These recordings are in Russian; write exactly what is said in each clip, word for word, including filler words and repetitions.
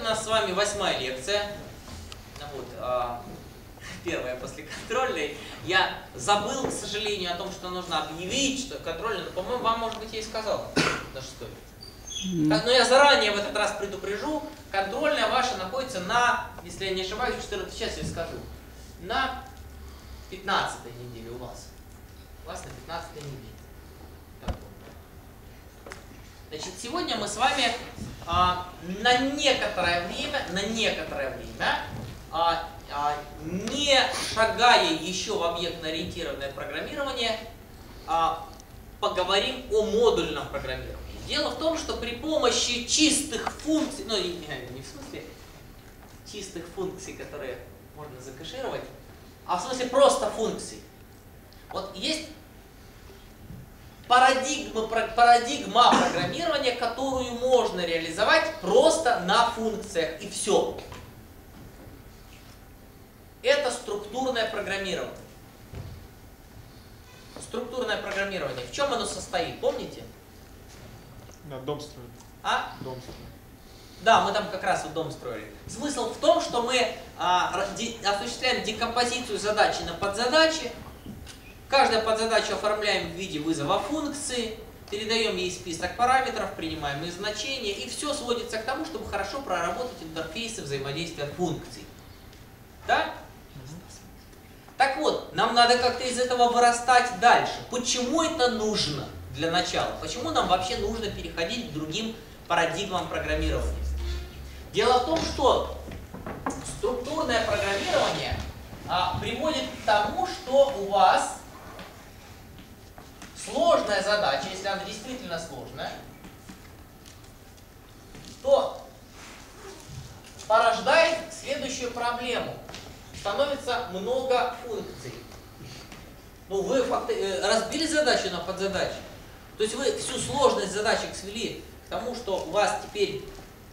нас с вами восьмая лекция. Вот, а, первая после контрольной. Я забыл, к сожалению, о том, что нужно объявить, что контрольная, но, по-моему, вам, может быть, я и сказал на шестой. Но я заранее в этот раз предупрежу, контрольная ваша находится на, если я не ошибаюсь, четырнадцатый, сейчас я скажу, на пятнадцатой неделе у вас. У вас на пятнадцатой неделе. Значит, сегодня мы с вами а, на некоторое время, на некоторое время, а, а, не шагая еще в объектно-ориентированное программирование, а, поговорим о модульном программировании. Дело в том, что при помощи чистых функций, ну не, не в смысле чистых функций, которые можно закэшировать, а в смысле просто функций. Вот есть Парадигма, парадигма программирования, которую можно реализовать просто на функциях, и все. Это структурное программирование. Структурное программирование. В чем оно состоит, помните? Да, дом строили. А? Дом строили. Да, мы там как раз вот дом строили. Смысл в том, что мы а, де, осуществляем декомпозицию задачи на подзадачи. Каждую подзадачу оформляем в виде вызова функции, передаем ей список параметров, принимаем их значения, и все сводится к тому, чтобы хорошо проработать интерфейсы взаимодействия функций. Да? Так вот, нам надо как-то из этого вырастать дальше. Почему это нужно для начала? Почему нам вообще нужно переходить к другим парадигмам программирования? Дело в том, что структурное программирование а, приводит к тому, что у вас сложная задача, если она действительно сложная, то порождает следующую проблему. Становится много функций. Ну, вы разбили задачу на подзадачи. То есть вы всю сложность задачек свели к тому, что у вас теперь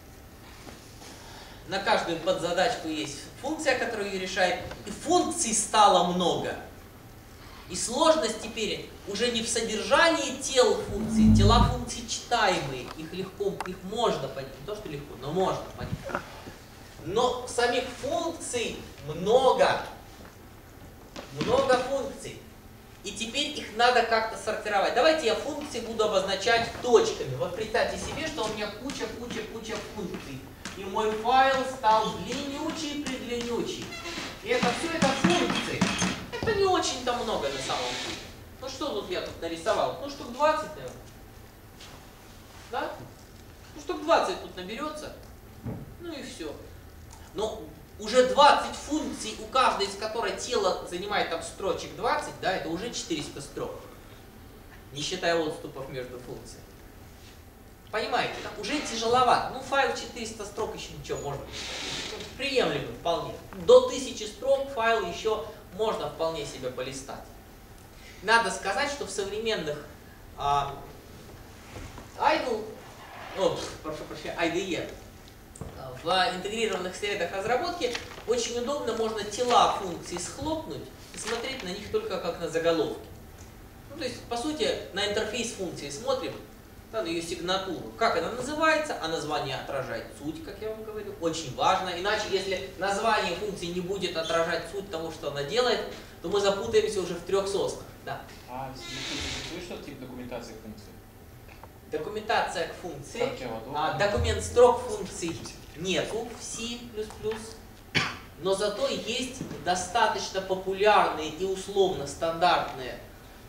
на каждую подзадачку есть функция, которая ее решает, и функций стало много. И сложность теперь уже не в содержании тел функций. Тела функций читаемые, их легко, их можно понять. Не то, что легко, но можно понять. Но самих функций много. Много функций. И теперь их надо как-то сортировать. Давайте я функции буду обозначать точками. Вот представьте себе, что у меня куча-куча-куча функций. И мой файл стал длиннючий-предлиннючий. И это все это функции. Это не очень-то много на самом деле. Ну что тут я тут нарисовал? Ну штук двадцать, наверное. Да? Ну штук двадцать тут наберется. Ну и все. Но уже двадцать функций, у каждой из которой тело занимает там строчек двадцать, да, это уже четыреста строк. Не считая отступов между функциями. Понимаете, там уже тяжеловато. Ну файл четыреста строк еще ничего, можно. Приемлемо вполне. До тысячи строк файл еще можно вполне себе полистать. Надо сказать, что в современных а, idle, о, прошу прощения, ай ди и, в интегрированных средах разработки очень удобно, можно тела функций схлопнуть и смотреть на них только как на заголовки. Ну, то есть, по сути, на интерфейс функции смотрим, да, на ее сигнатуру. Как она называется, а название отражает суть, как я вам говорю, очень важно. Иначе, если название функции не будет отражать суть того, что она делает, то мы запутаемся уже в трех соснах. Да. А вы что тип документации функции? Документация к функции. А, документ строк функций нету в си плюс плюс, но зато есть достаточно популярные и условно стандартные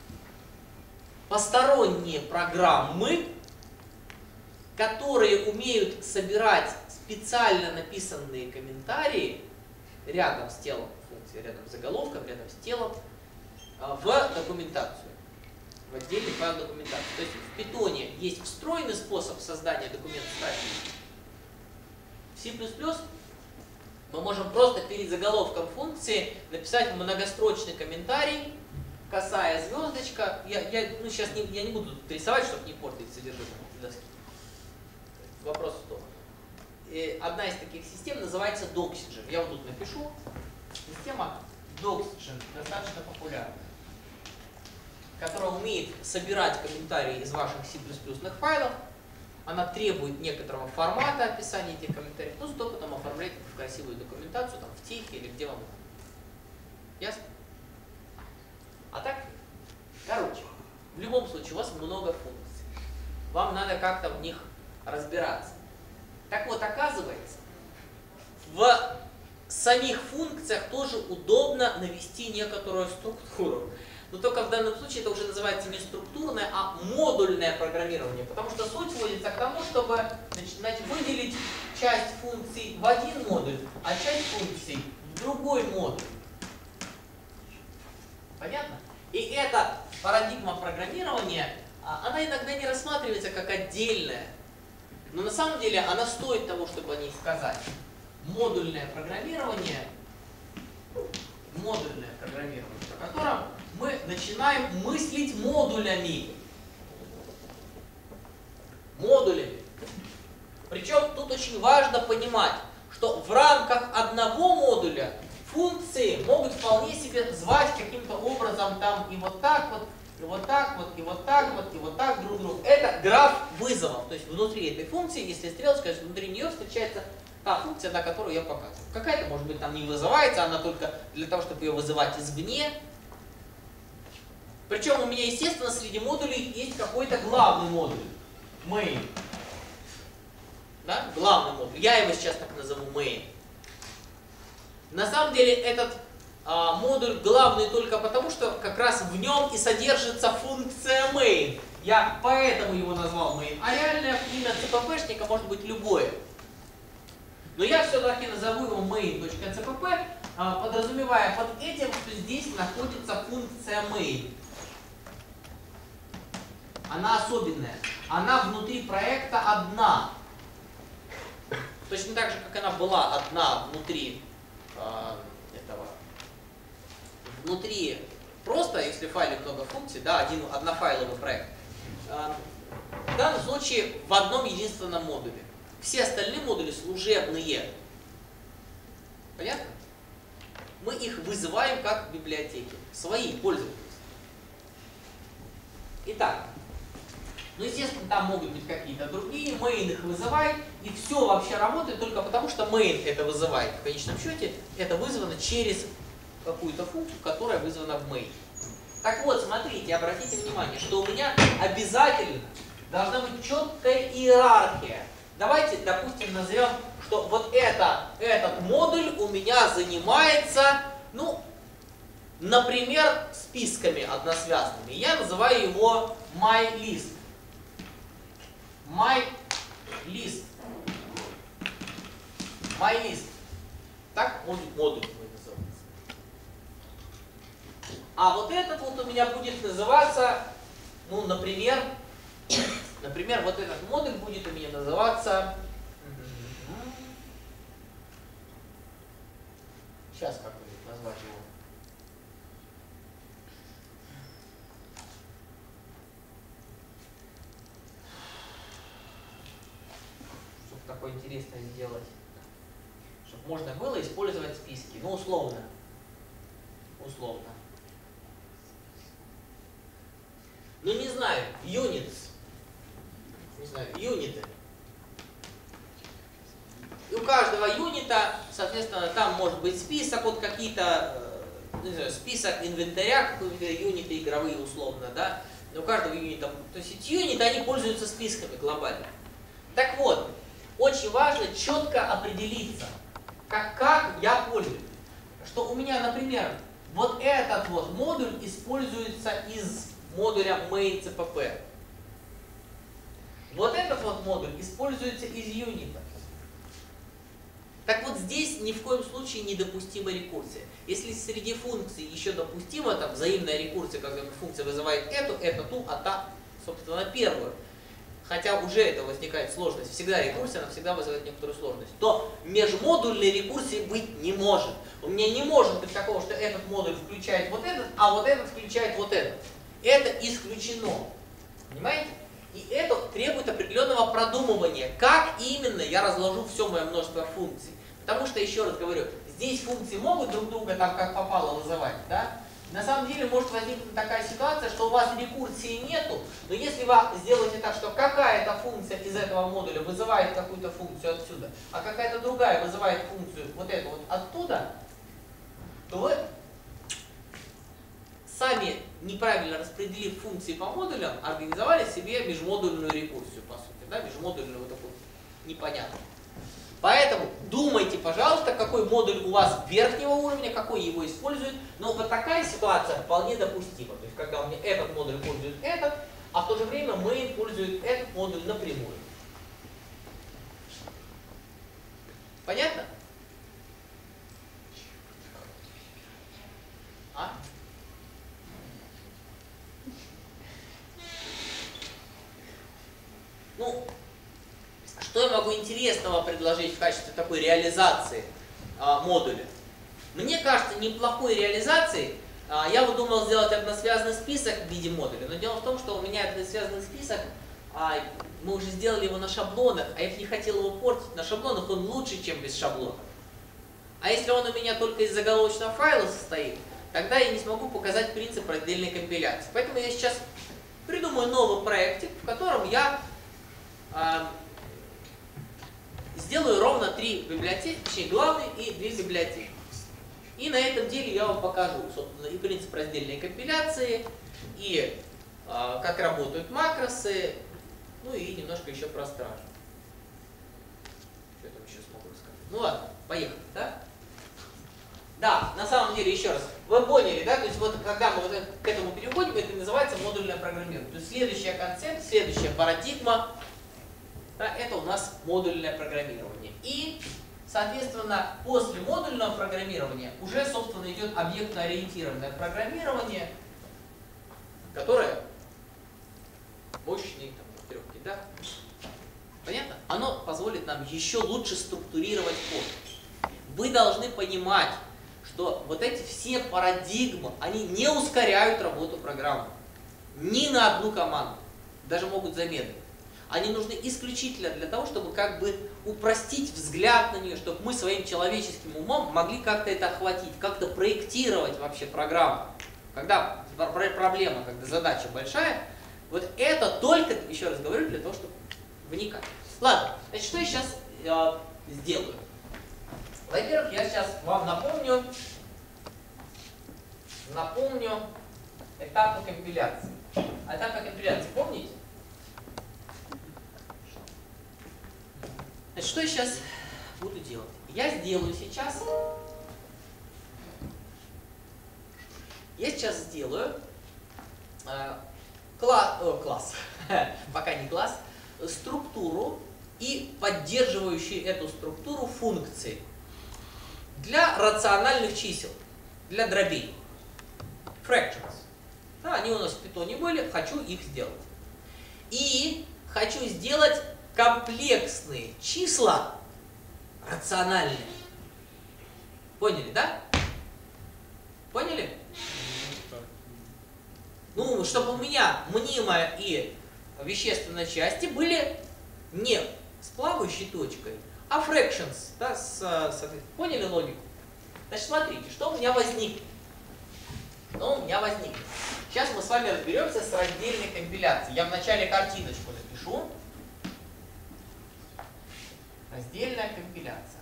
посторонние программы, которые умеют собирать специально написанные комментарии рядом с телом функции, рядом с заголовком, рядом с телом, в документацию, в отдельный файл документации. То есть в Python есть встроенный способ создания документа статики. В си плюс плюс мы можем просто перед заголовком функции написать многострочный комментарий, косая звездочка. Я, я, ну, сейчас не, я не буду тут рисовать, чтобы не портить содержимое доски. Вопрос в том. И одна из таких систем называется Doxygen. Я вот тут напишу. Система Doxygen достаточно популярна, которая умеет собирать комментарии из ваших си плюс плюс файлов. Она требует некоторого формата описания этих комментариев, но зато потом красивую документацию, там, в техе или где вам надо. Ясно? А так, короче, в любом случае у вас много функций. Вам надо как-то в них разбираться. Так вот, оказывается, в самих функциях тоже удобно навести некоторую структуру. Но только в данном случае это уже называется не структурное, а модульное программирование. Потому что суть сводится к тому, чтобы значит, выделить часть функций в один модуль, а часть функций в другой модуль. Понятно? И эта парадигма программирования, она иногда не рассматривается как отдельная. Но на самом деле она стоит того, чтобы о ней сказать. Модульное программирование, модульное программирование, в котором мы начинаем мыслить модулями. Модулями. Причем тут очень важно понимать, что в рамках одного модуля функции могут вполне себе звать каким-то образом там и вот так вот, и вот так вот, и вот так вот, и вот так друг другу. Это граф вызовов. То есть внутри этой функции, если стрелочка, внутри нее встречается та функция, на которую я показываю. Какая-то, может быть, там не вызывается, она только для того, чтобы ее вызывать извне. Причем у меня, естественно, среди модулей есть какой-то главный модуль. Main. Да? Главный модуль. Я его сейчас так назову main. На самом деле этот а, модуль главный только потому, что как раз в нем и содержится функция main. Я поэтому его назвал main. А реальное имя цппшника может быть любое. Но я все-таки назову его main.cpp, а, подразумевая под этим, что здесь находится функция main. Она особенная. Она внутри проекта одна. Точно так же, как она была одна внутри э, этого. Внутри просто, если в файле много функций, да, один однофайловый проект. Э, в данном случае в одном единственном модуле. Все остальные модули служебные. Понятно? Мы их вызываем как библиотеки. Свои, пользовательские. Итак. Ну, естественно, там могут быть какие-то другие, main их вызывает, и все вообще работает только потому, что main это вызывает. В конечном счете это вызвано через какую-то функцию, которая вызвана в main. Так вот, смотрите, обратите внимание, что у меня обязательно должна быть четкая иерархия. Давайте, допустим, назовем, что вот это, этот модуль у меня занимается, ну, например, списками односвязанными. Я называю его myList. MyList. MyList. Так модуль, модуль называется. А вот этот вот у меня будет называться, ну, например, например, вот этот модуль будет у меня называться, сейчас как будет назвать его? Такое интересное сделать, чтобы можно было использовать списки. Ну, условно. Условно. Ну, не знаю, units. Не знаю, юниты. И у каждого юнита, соответственно, там может быть список, вот какие-то, не знаю, список инвентаря, какие-то юниты игровые условно, да. У каждого юнита, то есть эти юниты, они пользуются списками глобально. Так вот, очень важно четко определиться, как, как я пользуюсь. Что у меня, например, вот этот вот модуль используется из модуля main.cpp. Вот этот вот модуль используется из юнита. Так вот здесь ни в коем случае недопустима рекурсия. Если среди функций еще допустима там взаимная рекурсия, когда функция вызывает эту, эту, ту, а та, собственно, первую. Хотя уже это возникает сложность, всегда рекурсия, она всегда вызывает некоторую сложность, то межмодульной рекурсии быть не может. У меня не может быть такого, что этот модуль включает вот этот, а вот этот включает вот этот. Это исключено. Понимаете? И это требует определенного продумывания, как именно я разложу все мое множество функций. Потому что, еще раз говорю, здесь функции могут друг друга там как попало вызывать, да? На самом деле может возникнуть такая ситуация, что у вас рекурсии нету, но если вы сделаете так, что какая-то функция из этого модуля вызывает какую-то функцию отсюда, а какая-то другая вызывает функцию вот эту вот оттуда, то вы сами, неправильно распределив функции по модулям, организовали себе межмодульную рекурсию, по сути, да, межмодульную вот такую непонятную. Поэтому думайте, пожалуйста, какой модуль у вас верхнего уровня, какой его использует. Но вот такая ситуация вполне допустима. То есть, когда у меня этот модуль пользует этот, а в то же время main пользует этот модуль напрямую. Понятно? А? Ну, что я могу интересного предложить в качестве такой реализации а, модуля? Мне кажется, неплохой реализацией а, я вот думал сделать односвязанный список в виде модуля. Но дело в том, что у меня односвязанный список, а, мы уже сделали его на шаблонах, а я не хотел его портить. На шаблонах он лучше, чем без шаблонов. А если он у меня только из заголовочного файла состоит, тогда я не смогу показать принцип раздельной компиляции. Поэтому я сейчас придумаю новый проектик, в котором я а, сделаю ровно три библиотеки, точнее главный и две библиотеки. И на этом деле я вам покажу, собственно, и принцип раздельной компиляции, и э, как работают макросы, ну и немножко еще про стражу. Что я там еще смогу рассказать? Ну ладно, поехали, да? Да, на самом деле, еще раз, вы поняли, да? То есть вот когда мы вот к этому переходим, это называется модульное программирование. То есть следующая концепция, следующая парадигма, да, это у нас модульное программирование. И, соответственно, после модульного программирования уже, собственно, идет объектно-ориентированное программирование, которое мощный, там, в трех кидах. Понятно? Оно позволит нам еще лучше структурировать код. Вы должны понимать, что вот эти все парадигмы, они не ускоряют работу программы. Ни на одну команду. Даже могут замедлить. Они нужны исключительно для того, чтобы как бы упростить взгляд на нее, чтобы мы своим человеческим умом могли как-то это охватить, как-то проектировать вообще программу. Когда проблема, когда задача большая, вот это только, еще раз говорю, для того, чтобы вникать. Ладно, значит, что я сейчас э, сделаю? Во-первых, я сейчас вам напомню, напомню этапы компиляции. Этапы компиляции помните? Значит, что я сейчас буду делать? Я сделаю сейчас, я сейчас сделаю э, кла, э, класс, пока не класс, структуру и поддерживающие эту структуру функции для рациональных чисел, для дробей. Fractions. Да, они у нас в питоне были, хочу их сделать. И хочу сделать комплексные числа рациональные. Поняли, да? Поняли? Ну, чтобы у меня мнимая и вещественная части были не с плавающей точкой, а fractions. Да, с, с, поняли логику? Значит, смотрите, что у меня возникнет. Что у меня возникнет. Сейчас мы с вами разберемся с раздельной компиляцией. Я вначале картиночку напишу. Раздельная компиляция.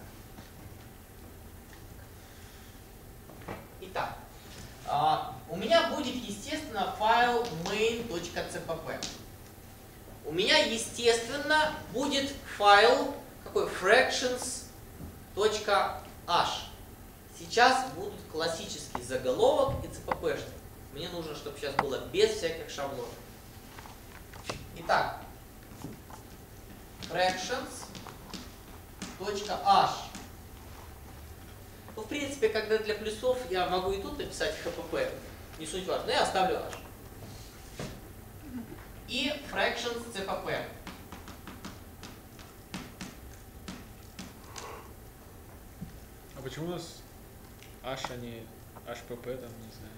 Итак, у меня будет, естественно, файл main.cpp. У меня, естественно, будет файл какой fractions.h. Сейчас будут классический заголовок и cpp-шник. Мне нужно, чтобы сейчас было без всяких шаблонов. Итак, fractions.h. Ну, в принципе, когда для плюсов я могу и тут написать хпп, не суть важно, я оставлю h. И fractions.cpp. А почему у нас h, а не hpp, там, не знаю?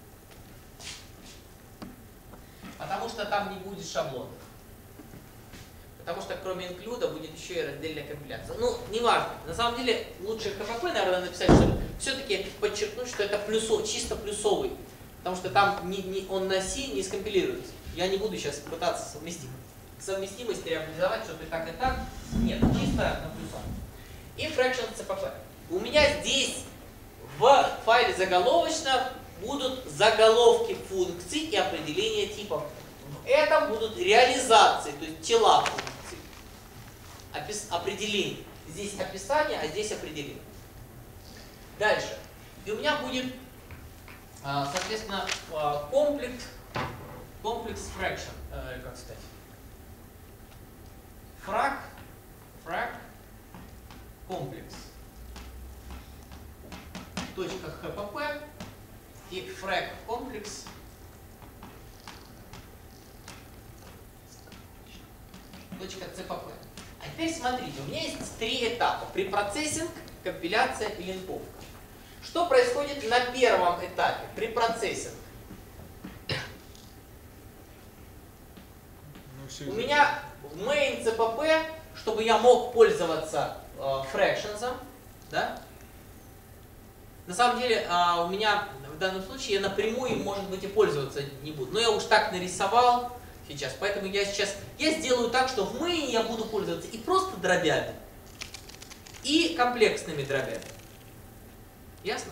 Потому что там не будет шаблона. Потому что кроме инклюда будет еще и раздельная компиляция. Ну, неважно. На самом деле лучше хпп, наверное, написать, чтобы все-таки подчеркнуть, что это плюсов, чисто плюсовый Потому что там не, не, он на C не скомпилируется. Я не буду сейчас пытаться совместить. Совместимость реализовать, что-то и так, и так. Нет, чисто на плюсах. И fraction cpp. У меня здесь в файле заголовочно будут заголовки функций и определения типов. В этом будут реализации, то есть тела функций. Опис, определение. Здесь описание, а здесь определение. Дальше. И у меня будет, соответственно, комплекс, комплекс fraction. Как сказать? Фраг, фраг, комплекс. Точка хпп и фраг комплекс. Точка cpp. А теперь смотрите, у меня есть три этапа: препроцессинг, компиляция и линковка. Что происходит на первом этапе? Препроцессинг. Ну, у меня в main cpp, чтобы я мог пользоваться э, fractions, да? На самом деле э, у меня в данном случае я напрямую, может быть, и пользоваться не буду. Но я уж так нарисовал сейчас, поэтому я сейчас я сделаю так, что в main я буду пользоваться и просто дробями, и комплексными дробями. Ясно?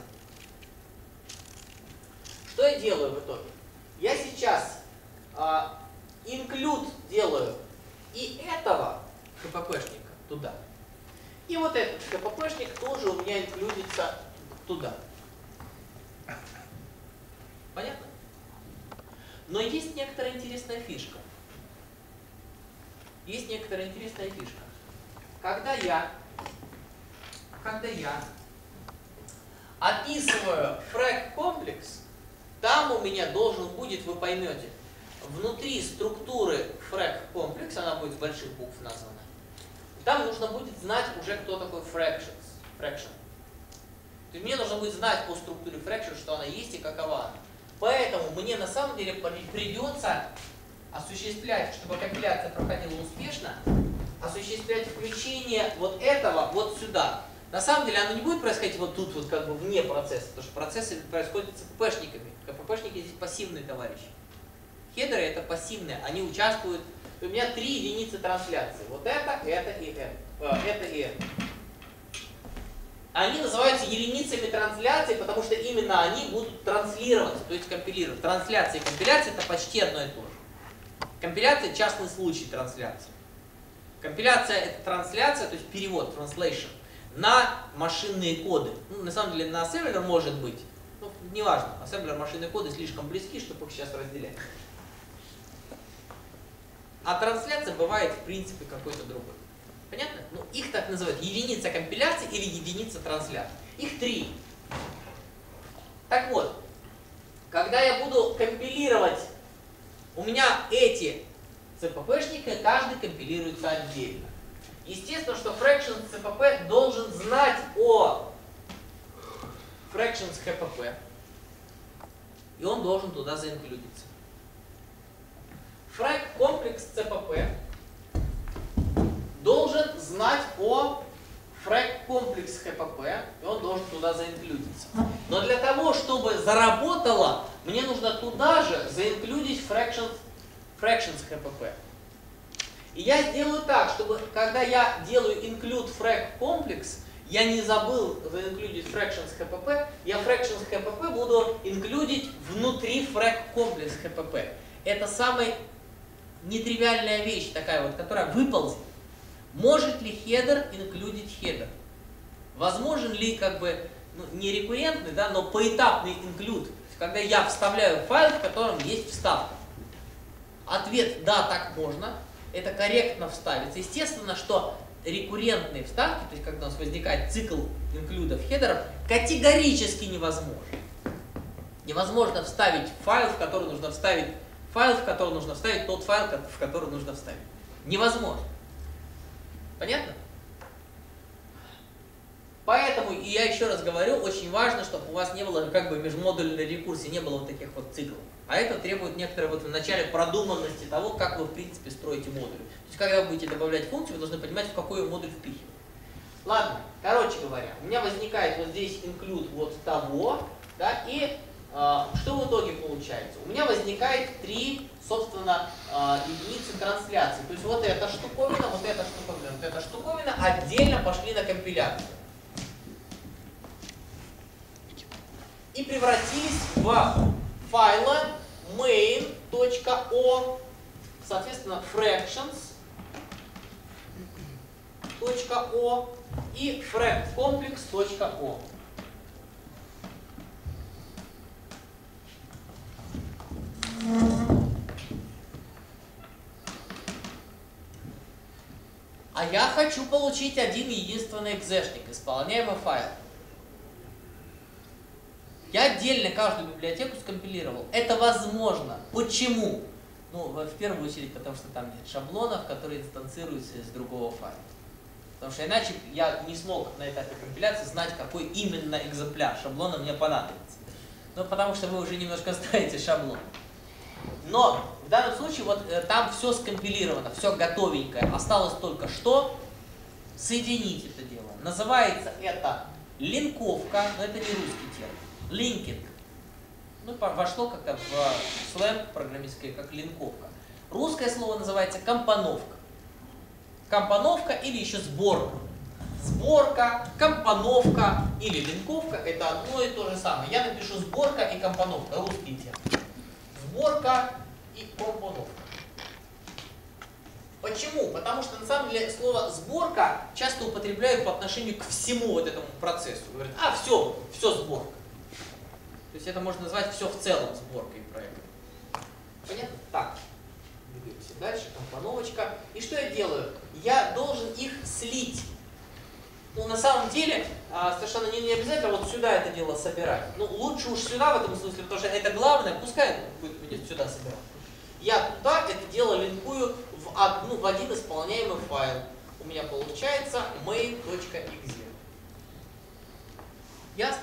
Что я делаю в итоге? Я сейчас э, include делаю и этого хппшника туда. И вот этот хппшник тоже у меня инклюдится туда. Понятно? Но есть некоторая интересная фишка. Есть некоторая интересная фишка. Когда я, когда я описываю фраг комплекс, там у меня должен будет, вы поймете, внутри структуры фраг комплекс, она будет с больших букв названа, там нужно будет знать уже, кто такой fractions, fraction. То есть мне нужно будет знать по структуре fraction, что она есть и какова она. Поэтому мне на самом деле придется осуществлять, чтобы компиляция проходила успешно, осуществлять включение вот этого вот сюда. На самом деле оно не будет происходить вот тут, вот как бы вне процесса, потому что процессы происходят с КППшниками. КППшники здесь пассивные товарищи. Хедеры это пассивные, они участвуют. У меня три единицы трансляции. Вот это, это и это. Это и это. Они называются единицами трансляции, потому что именно они будут транслироваться, то есть компилировать. Трансляция и компиляция это почти одно и то же. Компиляция – частный случай трансляции. Компиляция – это трансляция, то есть перевод, translation, на машинные коды. Ну, на самом деле на ассемблер может быть, ну, неважно, ассемблер, машинные коды слишком близки, чтобы их сейчас разделять. А трансляция бывает в принципе какой-то другой. Понятно? Ну, их так называют единица компиляции или единица трансляции. Их три. Так вот, когда я буду компилировать, у меня эти цппшники, каждый компилируется отдельно. Естественно, что fraction cpp должен знать о fractions hpp, и он должен туда заинклюдиться. Фраг комплекс cpp должен знать о фраг комплекс hpp, и он должен туда заинклюдиться. Но для того, чтобы заработало, мне нужно туда же заинклюдить fractions, fractions hpp. И я сделаю так, чтобы когда я делаю include frag complex, я не забыл заинклюдить fractions hpp, я fractions hpp буду инклюдить внутри frag complex hpp. Это самая нетривиальная вещь такая вот, которая выползет. Может ли хедер инклюдить хедер? Возможен ли как бы, ну, не рекуррентный, да, но поэтапный инклюд, когда я вставляю файл, в котором есть вставка? Ответ да, так можно. Это корректно вставится. Естественно, что рекуррентные вставки, то есть когда у нас возникает цикл инклюдов хедеров, категорически невозможно. Невозможно вставить файл, в который нужно вставить файл, в который нужно вставить тот файл, в который нужно вставить. Невозможно. Понятно? Поэтому, и я еще раз говорю, очень важно, чтобы у вас не было как бы межмодульной рекурсии, не было вот таких вот циклов. А это требует некоторой вот в начале продуманности того, как вы в принципе строите модуль. То есть, когда вы будете добавлять функцию, вы должны понимать, в какой модуль впихивать. Ладно, короче говоря, у меня возникает вот здесь include вот того, да, и что в итоге получается? У меня возникает три, собственно, единицы трансляции. То есть вот эта штуковина, вот эта штуковина, вот эта штуковина отдельно пошли на компиляцию. И превратились в файлы main.o, соответственно, fractions.o и fractcomplex.o. А я хочу получить один единственный экзешник, исполняемый файл. Я отдельно каждую библиотеку скомпилировал. Это возможно. Почему? Ну, в первую очередь, потому что там нет шаблонов, которые инстанцируются из другого файла. Потому что иначе я не смог на этапе компиляции знать, какой именно экземпляр шаблона мне понадобится. Ну, потому что вы уже немножко знаете шаблон. Но в данном случае вот э, там все скомпилировано, все готовенькое. Осталось только что соединить это дело. Называется это линковка, но это не русский термин. Линкинг. Ну, вошло как-то в сленг программистский как линковка. Русское слово называется компоновка. Компоновка или еще сборка. Сборка, компоновка или линковка — это одно и то же самое. Я напишу сборка и компоновка, русский термин. Сборка и компоновка. Почему? Потому что на самом деле слово сборка часто употребляют по отношению к всему вот этому процессу. Говорят, а все, все сборка. То есть это можно назвать все в целом сборкой проекта. Понятно? Так. Двигаемся дальше. Компоновочка. И что я делаю? Я должен их слить. Ну, на самом деле, совершенно не, не обязательно вот сюда это дело собирать. Ну, лучше уж сюда в этом смысле, потому что это главное, пускай будет, будет сюда собирать. Я туда это дело линкую в, одну, в один исполняемый файл. У меня получается main.exe. Ясно?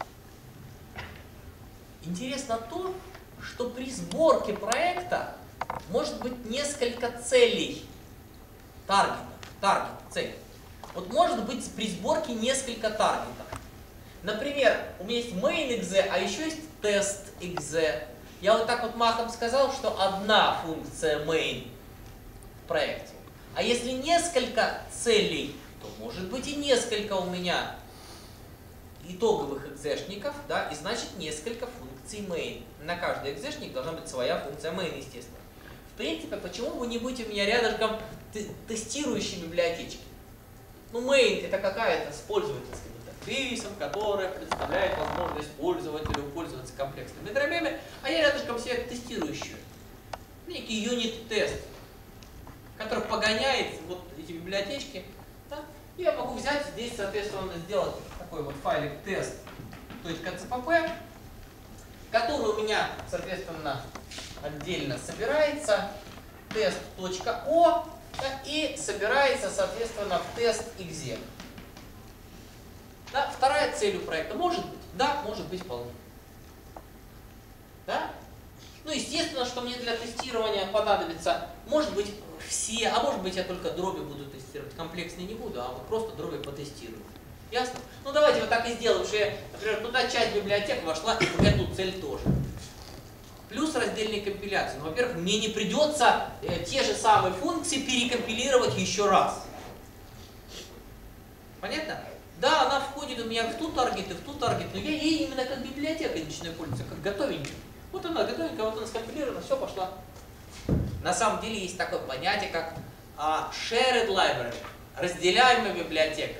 Интересно то, что при сборке проекта может быть несколько целей. Таргетов. Таргет, цель. Вот может быть при сборке несколько таргетов. Например, у меня есть main.exe, а еще есть test.exe. Я вот так вот махом сказал, что одна функция main в проекте. А если несколько целей, то может быть и несколько у меня итоговых экзешников, да, и значит несколько функций main. На каждый экзешник должна быть своя функция main, естественно. В принципе, почему бы не быть у меня рядышком тестирующей библиотечки? Ну, main — это какая-то с пользовательским интерфейсом, которая представляет возможность пользователю пользоваться комплексными дробями, а я рядышком себе тестирующую. Некий юнит-тест, который погоняет вот эти библиотечки. Да? И я могу взять здесь, соответственно, сделать такой вот файлик тест.cpp, который у меня, соответственно, отдельно собирается, test.o, да, и собирается, соответственно, в test.exe. Да, вторая цель у проекта может быть? Да, может быть вполне. Да? Ну, естественно, что мне для тестирования понадобится, может быть, все, а может быть, я только дроби буду тестировать, комплексные не буду, а вот просто дроби потестирую. Ясно? Ну, давайте вот так и сделаем, что я, например, туда часть библиотек вошла и в эту цель тоже. Плюс раздельные компиляции. Ну, во-первых, мне не придется э, те же самые функции перекомпилировать еще раз. Понятно? Да, она входит у меня в ту таргет и в ту таргет, но я ей именно как библиотекой начинаю пользоваться, как готовенькой. Вот она готовенькая, вот она скомпилирована, все, пошла. На самом деле есть такое понятие, как а, shared library, разделяемая библиотека.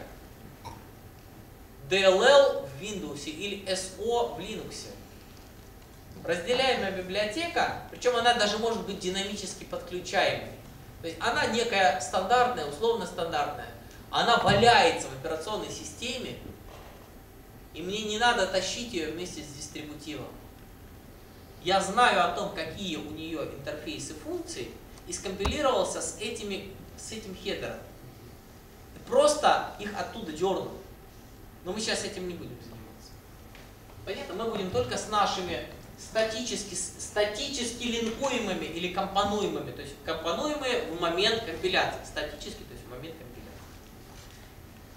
ди эл эл в Windows или эс о в Linux. Разделяемая библиотека, причем она даже может быть динамически подключаемой. То есть она некая стандартная, условно стандартная. Она валяется в операционной системе, и мне не надо тащить ее вместе с дистрибутивом. Я знаю о том, какие у нее интерфейсы функций, и скомпилировался с, этими, с этим хедером. Просто их оттуда дернул. Но мы сейчас этим не будем заниматься. Понятно? Мы будем только с нашими статически, статически линкуемыми или компонуемыми, то есть компонуемые в момент компиляции. Статически, то есть в момент компиляции.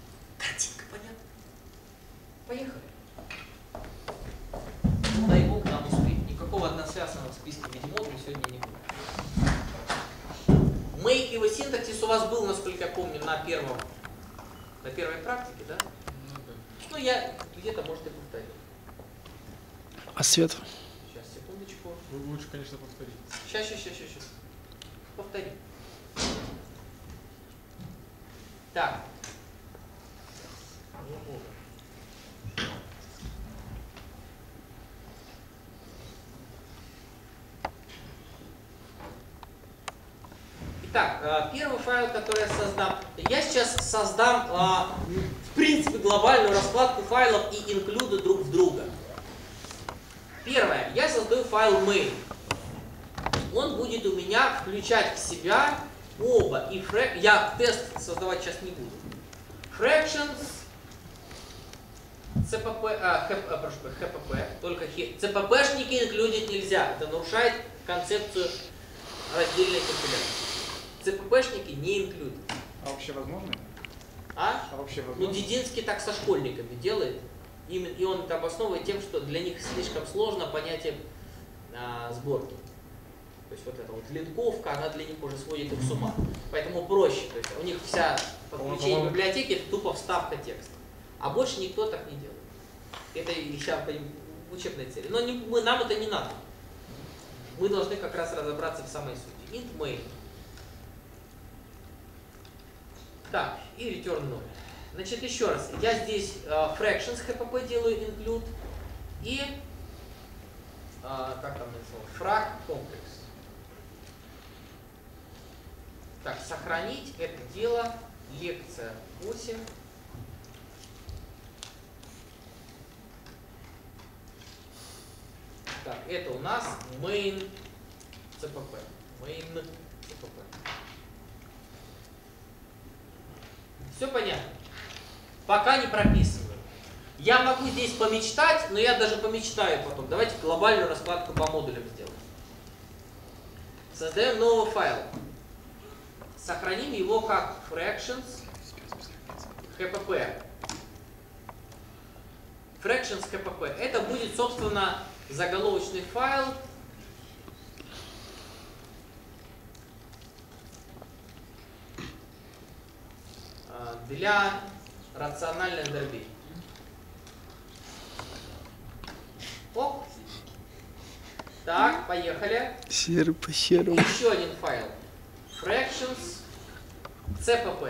Картинка понятна? Поехали. Ну, дай бог нам синтаксис у вас был, насколько я помню, на первом, на первой практике, да? Ну да. Ну, я где-то, может, и повторил. А свет? Сейчас, секундочку. Л- Лучше, конечно, повторить. Сейчас, сейчас, сейчас, сейчас. Повтори. Так. О, Бога. Итак, э, первый файл, который я создам. Я сейчас создам, э, в принципе, глобальную раскладку файлов и инклюды друг в друга. Первое. Я создаю файл main. Он будет у меня включать в себя оба. И фрэ... Я тест создавать сейчас не буду. Fractions, cpp, а, хэп, а, прошу, эйч пи пи, только cppшники инклюдить нельзя. Это нарушает концепцию раздельной компиляции. cppшники не инклюдят. А вообще возможно? А? А вообще Ну, возможно? Дидинский так со школьниками делает. И он это обосновывает тем, что для них слишком сложно понятие а, сборки. То есть вот эта вот линковка, она для них уже сводит их с ума. Поэтому проще. То есть у них вся подключение По-моему, библиотеки это тупо вставка текста. А больше никто так не делает. Это еще в учебной цели. Но не, мы, нам это не надо. Мы должны как раз разобраться в самой сути. Int main. Так, и return ноль. Значит, еще раз. Я здесь uh, fractions эйч пи пи делаю include и uh, как там написано? Frac complex. Так, сохранить это дело. Лекция восемь. Так, это у нас main си пи пи. Main си пи пи. Все понятно? Пока не прописываю. Я могу здесь помечтать, но я даже помечтаю потом. Давайте глобальную раскладку по модулям сделаем. Создаем новый файл. Сохраним его как fractions эйч пи пи. Fractions эйч пи пи. Это будет, собственно, заголовочный файл. Для рациональных дробей. Ок. Так, поехали. Серый по серому. Еще один файл. Fractions си пи пи.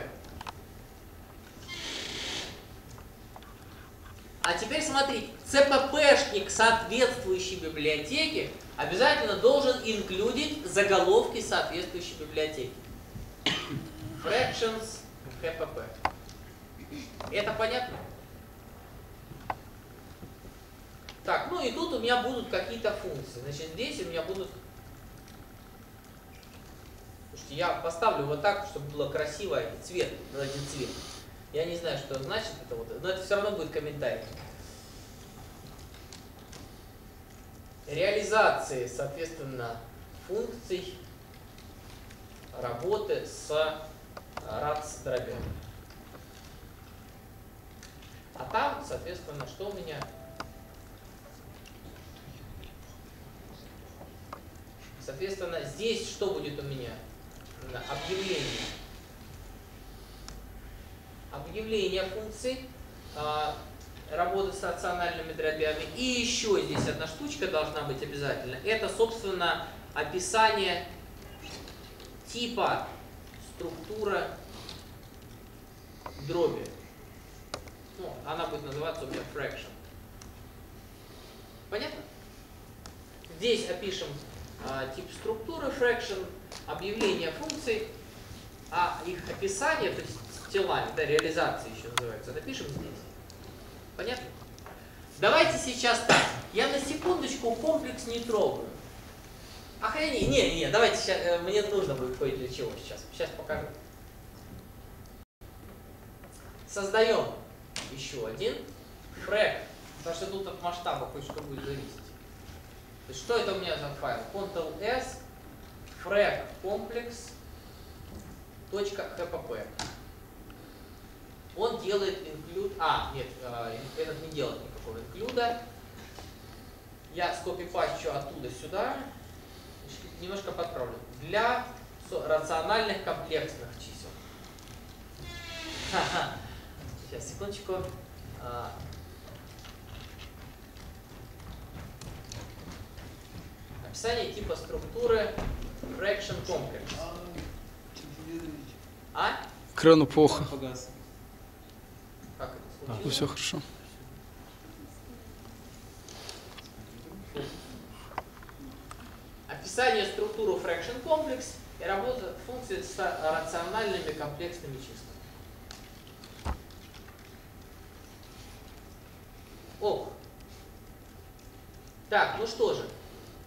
А теперь смотрите, cppшник соответствующей библиотеки обязательно должен инклюдить заголовки соответствующей библиотеки. Fractions эйч пи пи. Это понятно? Так, ну и тут у меня будут какие-то функции. Значит, здесь у меня будут... Слушайте, я поставлю вот так, чтобы было красиво, и цвет, один цвет. Я не знаю, что значит это вот, но это все равно будет комментарий. Реализации, соответственно, функций работы с рац дробями. А там, соответственно, что у меня? Соответственно, здесь что будет у меня? Объявление. Объявление функций а, работы с рациональными дробями. И еще здесь одна штучка должна быть обязательно. Это, собственно, описание типа структура дроби. Ну, она будет называться у меня fraction. Понятно? Здесь опишем а, тип структуры fraction, объявление функций, а их описание, то есть телами, да, реализации еще называется, напишем здесь. Понятно? Давайте сейчас так. Я на секундочку комплекс не трогаю. Охренеть. Не, не, давайте сейчас, мне нужно будет кое для чего сейчас. Сейчас покажу. Создаем еще один фрэг, потому что тут от масштаба кое-что будет зависеть. То есть, что это у меня за файл? Ctrl-S, фрэг комплекс, .хпп. Он делает include... А, нет, этот не делает никакого инклюда. Я скопипащу оттуда сюда. Немножко подправлю. Для рациональных комплексных чисел. Ха-ха. Сейчас, секундочку. А. Описание типа структуры fraction complex. А? Экрану плохо. Погас. Как это Ну, случилось? все хорошо. Описание структуры fraction complex и работа функции с рациональными комплексными числами. Ок. Так, ну что же.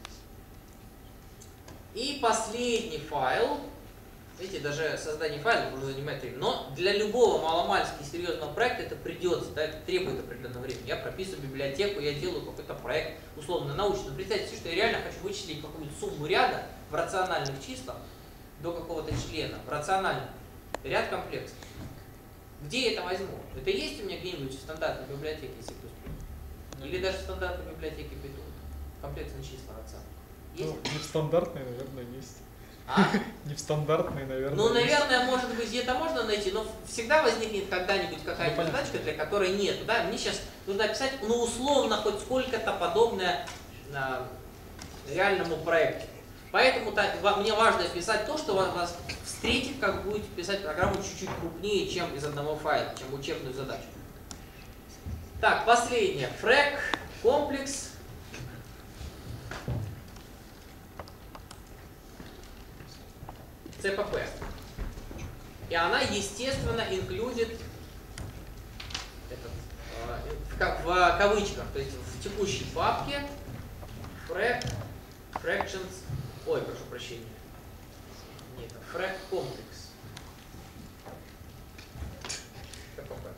И последний файл. Видите, даже создание файла уже занимает время. Но для любого маломальски серьезного проекта это придется, да, это требует определенного времени. Я прописываю библиотеку, я делаю какой-то проект условно научный. Но представьте себе, что я реально хочу вычислить какую-нибудь сумму ряда в рациональных числах до какого-то члена, в рациональном ряд комплексов. Где я это возьму? Это есть у меня где-нибудь в стандартной библиотеке C++? Или даже в стандартной библиотеке Python? Комплексные числа рациональные. Есть? Ну, не в стандартной, наверное, есть. А? Не в стандартной, наверное. Ну, есть. наверное, может быть, где-то можно найти, но всегда возникнет когда-нибудь какая-нибудь Ну, понятно. задачка, для которой нет. Да? Мне сейчас нужно описать, ну, условно, хоть сколько-то подобное а, реальному проекту. Поэтому так, мне важно писать то, что вас, вас встретит, как будете писать программу чуть-чуть крупнее, чем из одного файла, чем учебную задачу. Так, последнее. Frac, комплекс. ЦПП. И она, естественно, инклюдит этот, э, в кавычках, то есть в текущей папке frac, fractions, ой, прошу прощения, нет, frac complex. ЦПП.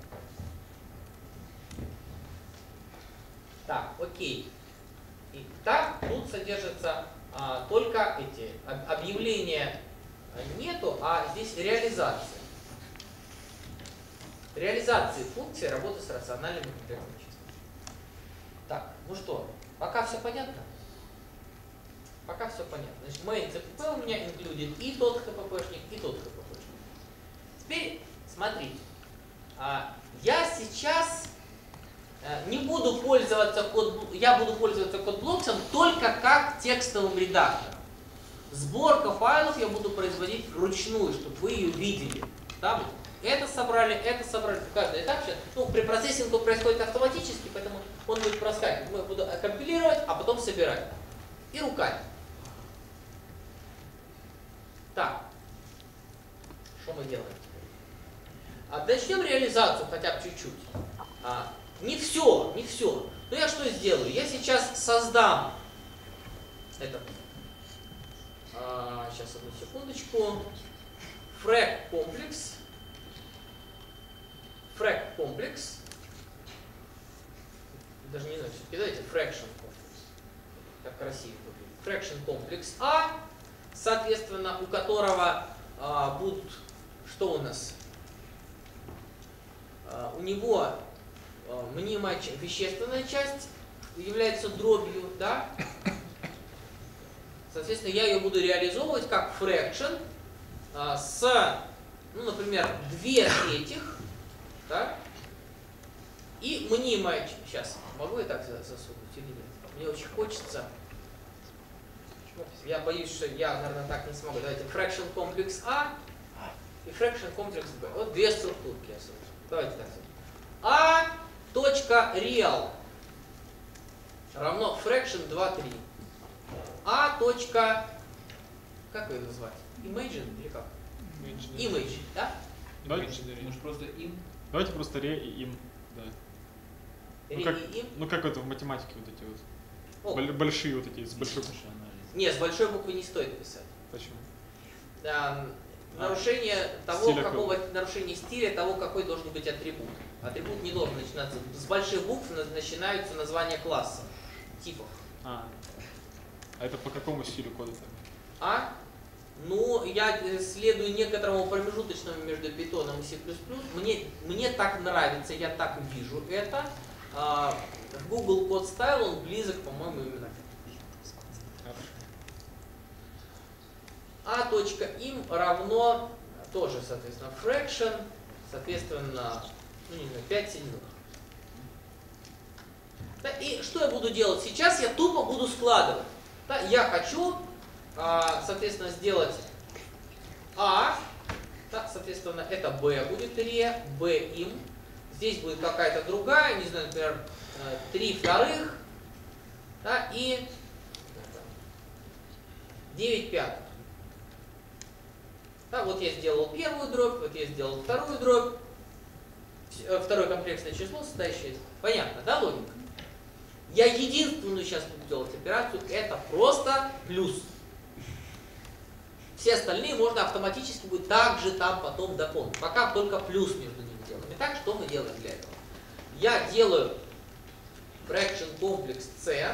Так, окей. И так тут содержатся а, только эти об, объявления. Нету, а здесь реализация. Реализации функции работы с рациональными комплексными числами. Так, ну что, пока все понятно? Пока все понятно. Значит, main cpp у меня инклюдит и тот хппшник, и тот хппшник. Теперь смотрите. Я сейчас не буду пользоваться код, я буду пользоваться кодблоксом только как текстовым редактором. Сборка файлов я буду производить вручную, чтобы вы ее видели. Да, вот это собрали, это собрали. Каждый этап сейчас. Ну, при процессинге происходит автоматически, поэтому он будет проскакивать. Мы буду компилировать, а потом собирать. И руками. Так. Что мы делаем теперь? А, начнем реализацию хотя бы чуть-чуть. А, не все, не все. Но я что сделаю? Я сейчас создам этот. А, сейчас, одну секундочку. Frac комплекс. Frac комплекс. Даже не знаю, все-таки давайте fraction комплекс. Так красиво выглядит. Fraction комплекс А, соответственно, у которого а, будут, что у нас? А, у него а, мнимая вещественная часть является дробью, да? Соответственно, я ее буду реализовывать как fraction а, с, ну, например, две третьих, да? И мнимая, сейчас, могу я так засунуть или нет? Мне очень хочется, я боюсь, что я, наверное, так не смогу. Давайте fraction комплекс А и fraction комплекс Б. Вот две структурки я создаю. Давайте так. А точка real равно fraction два три. А точка, как ее назвать? Imagine или как? Image, да? Давайте, Может просто им? давайте просто ре и им. Да. Ну Ре как, и им? ну как это в математике вот эти вот. О, Боль- большие вот эти, с большой. нет, с большой буквы не стоит писать. Почему? Да, А, нарушение того, стиля какого нарушение стиля того, какой должен быть атрибут. Атрибут не должен начинаться. С больших букв начинаются названия класса, типов. А. А это по какому стилю кода так? А? Ну, я следую некоторому промежуточному между Python и C++. Мне, мне так нравится, я так вижу это. А, в Google Code Style он близок, по-моему, именно к. а точка им равно тоже, соответственно, fraction, соответственно, ну, не знаю, пять седьмых. Да, и что я буду делать? Сейчас я тупо буду складывать. Да, я хочу, а, соответственно, сделать А, да, соответственно, это B будет ре, B им. Здесь будет какая-то другая, не знаю, например, три вторых, да, и девять пятых. Да, вот я сделал первую дробь, вот я сделал вторую дробь, второе комплексное число, состоящее из... Понятно, да, логика? Я единственную сейчас буду делать операцию, это просто плюс. Все остальные можно автоматически будет также там потом дополнить. Пока только плюс между ними делаем. Итак, что мы делаем для этого? Я делаю fraction комплекс C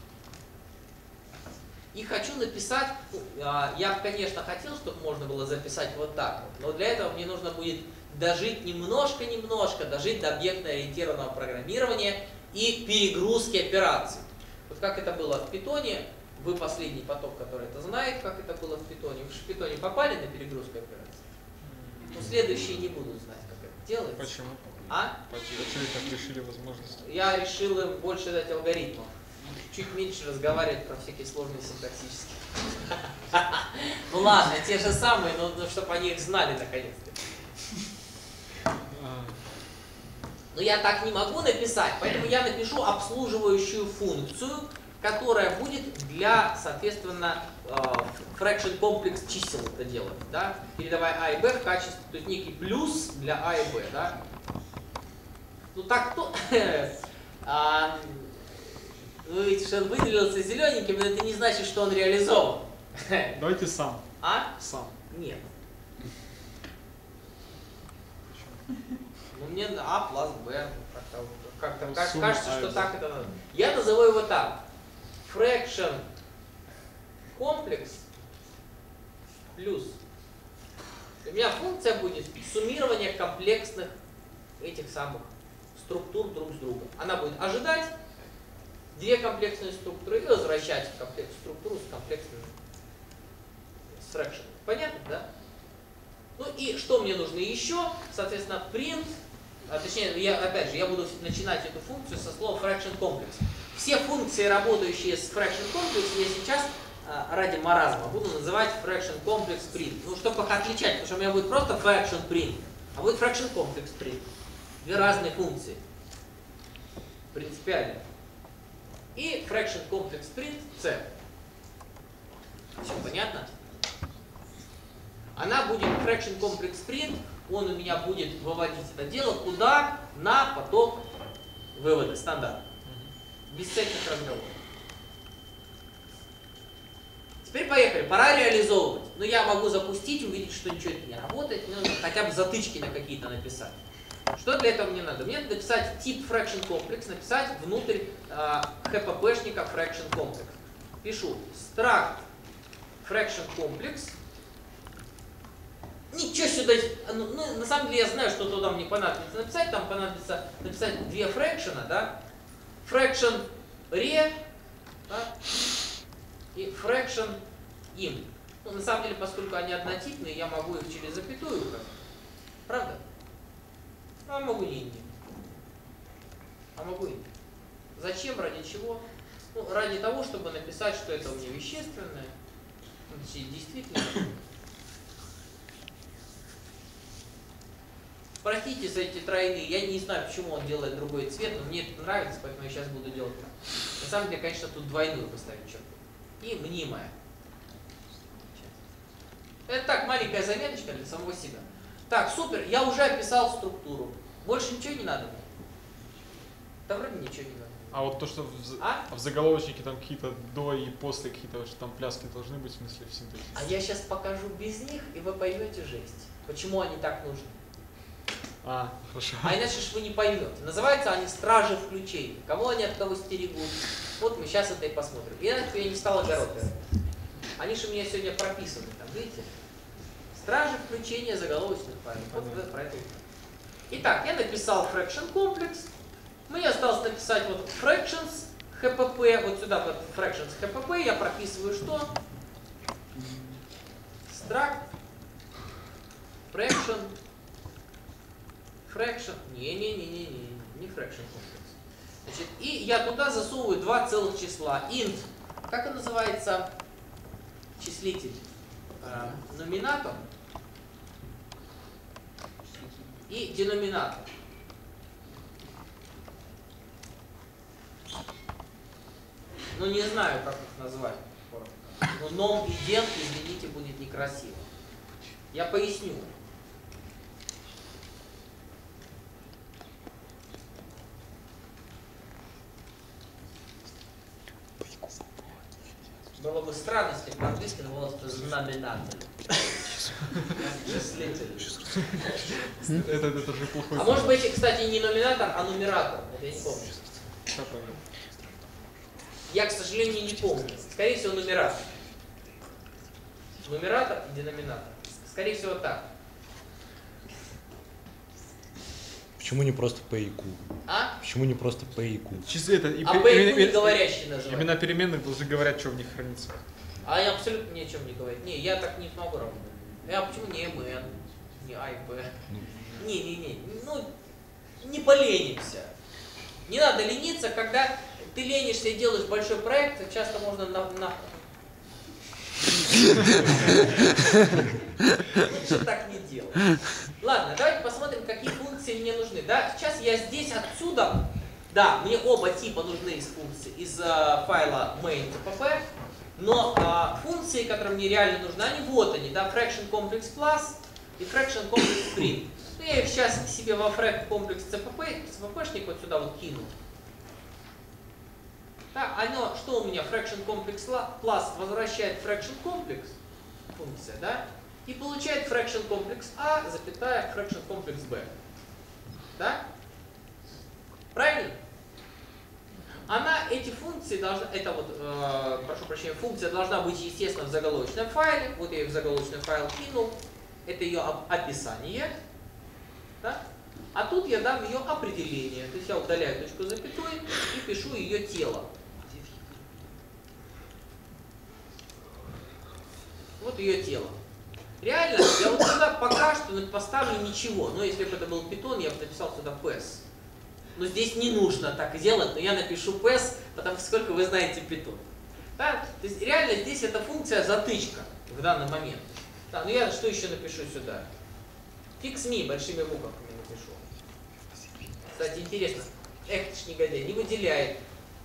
и хочу написать, я, конечно, хотел, чтобы можно было записать вот так вот, но для этого мне нужно будет дожить немножко-немножко, дожить до объектно-ориентированного программирования и перегрузки операций. Вот как это было в Python, вы последний поток, который это знает, как это было в Python. Вы же в Python попали на перегрузку операций? Ну, следующие не будут знать, как это делается. Почему? А? Почему так решили возможность? Я решил им больше дать алгоритмов. Чуть меньше разговаривать про всякие сложные синтаксические. Ну ладно, те же самые, но чтобы они их знали наконец-то. Но я так не могу написать, поэтому я напишу обслуживающую функцию, которая будет для, соответственно, fraction комплекс чисел это делать, да? Передавая а и b в качестве, то есть некий плюс для а и b, да? Ну так то... а, вы видите, что он выделился зелененьким, но это не значит, что он реализован. Давайте сам. А? Сам. Нет. Ну мне а плюс b, как-то Ну, как сумма кажется, А и что B. так это надо. Я назову его так. Fraction комплекс плюс. У меня функция будет суммирование комплексных этих самых структур друг с другом. Она будет ожидать две комплексные структуры и возвращать комплекс, структуру с комплексными с fraction. Понятно, да? Ну и что мне нужно еще? Соответственно, print, а, точнее, я, опять же, я буду начинать эту функцию со слова fraction complex. Все функции, работающие с fraction complex, я сейчас а, ради маразма буду называть fraction complex print. Ну, чтобы их отличать, потому что у меня будет просто fraction print, а будет fraction complex print. Две разные функции. Принципиально. И fraction complex print C. Все понятно? Она будет fraction complex print, он у меня будет выводить это дело куда? На поток вывода, стандарт. Без всяких разговоров. Теперь поехали, пора реализовывать. Но я могу запустить, увидеть, что ничего это не работает, мне нужно хотя бы затычки на какие-то написать. Что для этого мне надо? Мне надо написать тип fraction complex, написать внутрь э, хппшника fraction complex. Пишу struct fraction complex. Ничего сюда, ну, ну, на самом деле я знаю, что туда мне понадобится написать, там понадобится написать две фракшена, да, fraction re, да, и fraction im. Ну, на самом деле, поскольку они однотипные, я могу их через запятую указать, правда? А могу не им. А могу и. Зачем, ради чего? Ну, ради того, чтобы написать, что это у меня вещественное, действительно. Простите за эти тройные, я не знаю, почему он делает другой цвет, но мне это нравится, поэтому я сейчас буду делать так. На самом деле, конечно, тут двойную поставить черту. И мнимая. Это так, маленькая заметочка для самого себя. Так, супер, я уже описал структуру. Больше ничего не надо? Да вроде ничего не надо. А вот то, что в, А? в заголовочнике там какие-то до и после какие-то что там пляски должны быть, в смысле, в синтезе. А я сейчас покажу без них, и вы поймете жесть. Почему они так нужны. А, хорошо. А иначе ж вы не поймете. Называются они стражи включения. Кого они от кого стерегут. Вот мы сейчас это и посмотрим. И иначе я не стал огород. Они же у меня сегодня прописаны. Там, видите? Стражи включения заголовочных файлов. Вот про это. Итак, я написал fraction complex. Мне осталось написать вот fractions hpp. Вот сюда вот fractions hpp. Я прописываю что? construct fraction, fraction, не-не-не-не-не, не fraction complex. Значит, и я туда засовываю два целых числа. Int, как он называется? Числитель. Э, номинатор и деноминатор. Ну не знаю, как их назвать. Но ном и дем, извините, будет некрасиво. Я поясню. Было бы странно, если по-английски называлось бы знаменатель. Это, это же плохой. А может быть, кстати, не номинатор, а нумератор. Это я не помню. Я, к сожалению, не помню. Скорее всего, нумератор. Нумератор и деноминатор. Скорее всего, так. Почему не просто P и Q? А? Почему не просто P и Q? Чисто это, и А пер- P именно- не говорящий называют. Имена переменных должны говорят, что в них хранится. А я абсолютно ни о чем не говорю. Не, я так не смогу работать. Я почему не M, не I, P? Не, не, не. Ну, не поленимся. Не надо лениться, когда ты ленишься и делаешь большой проект, часто можно на... на... Лучше так не делать. Ладно, давайте посмотрим, какие функции мне нужны. Да, сейчас я здесь отсюда, да, мне оба типа нужны из функций, из э, файла main.cpp, но э, функции, которые мне реально нужны, они вот они, да, fraction complex plus и fraction complex print. Ну, я их сейчас себе во frac complex cpp, cpp-шник вот сюда вот кину. Да, оно, что у меня, fraction complex plus возвращает fraction complex, функция, да, и получает fraction complex a, запятая, fraction complex b. Да? Правильно? Она, эти функции должна, это вот, э, прошу прощения, функция должна быть, естественно, в заголовочном файле. Вот я ее в заголовочный файл кинул. Это ее описание. Да? А тут я дам ее определение. То есть я удаляю точку запятой и пишу ее тело. Вот ее тело. Реально, я вот сюда пока что поставлю ничего. Но если бы это был Python, я бы написал сюда пэс. Но здесь не нужно так делать, но я напишу пэс, потому что сколько вы знаете Python. Да? То есть реально здесь эта функция затычка в данный момент. Да, но я что еще напишу сюда? Fix me большими буквами напишу. Кстати, интересно. Эх, ты ж негодяй, не выделяет.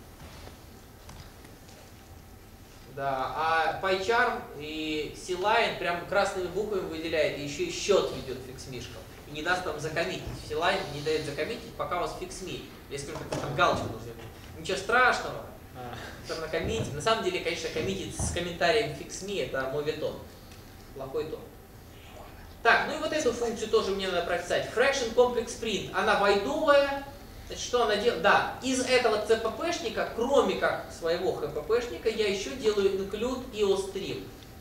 Да, а PyCharm и C-Line прям красными буквами выделяет, и еще и счет ведет фикс-мишкам. И не даст вам закоммитить. C-Line не дает закоммитить, пока у вас фикс-ми. Если там галочку нужно. Ничего страшного. Там накоммитить. На самом деле, конечно, коммитить с комментарием фикс-ми это моветон. Плохой тон. Так, ну и вот эту функцию тоже мне надо прописать. Fraction complex print. Она вайдовая. Значит, что она делает? Да, из этого цппшника, кроме как своего хппшника, я еще делаю include iostream.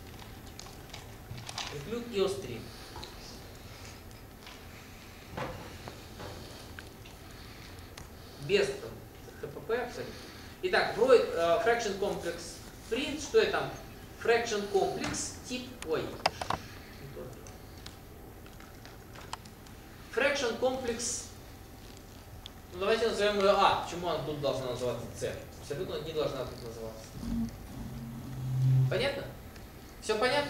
Include iostream. Без хпп абсолютно. Итак, void uh, fraction complex print, что это там? Fraction complex тип, ой, fraction complex. Ну, давайте назовем ее А. Почему она тут должна называться С? Абсолютно не должна тут называться. Понятно? Все понятно?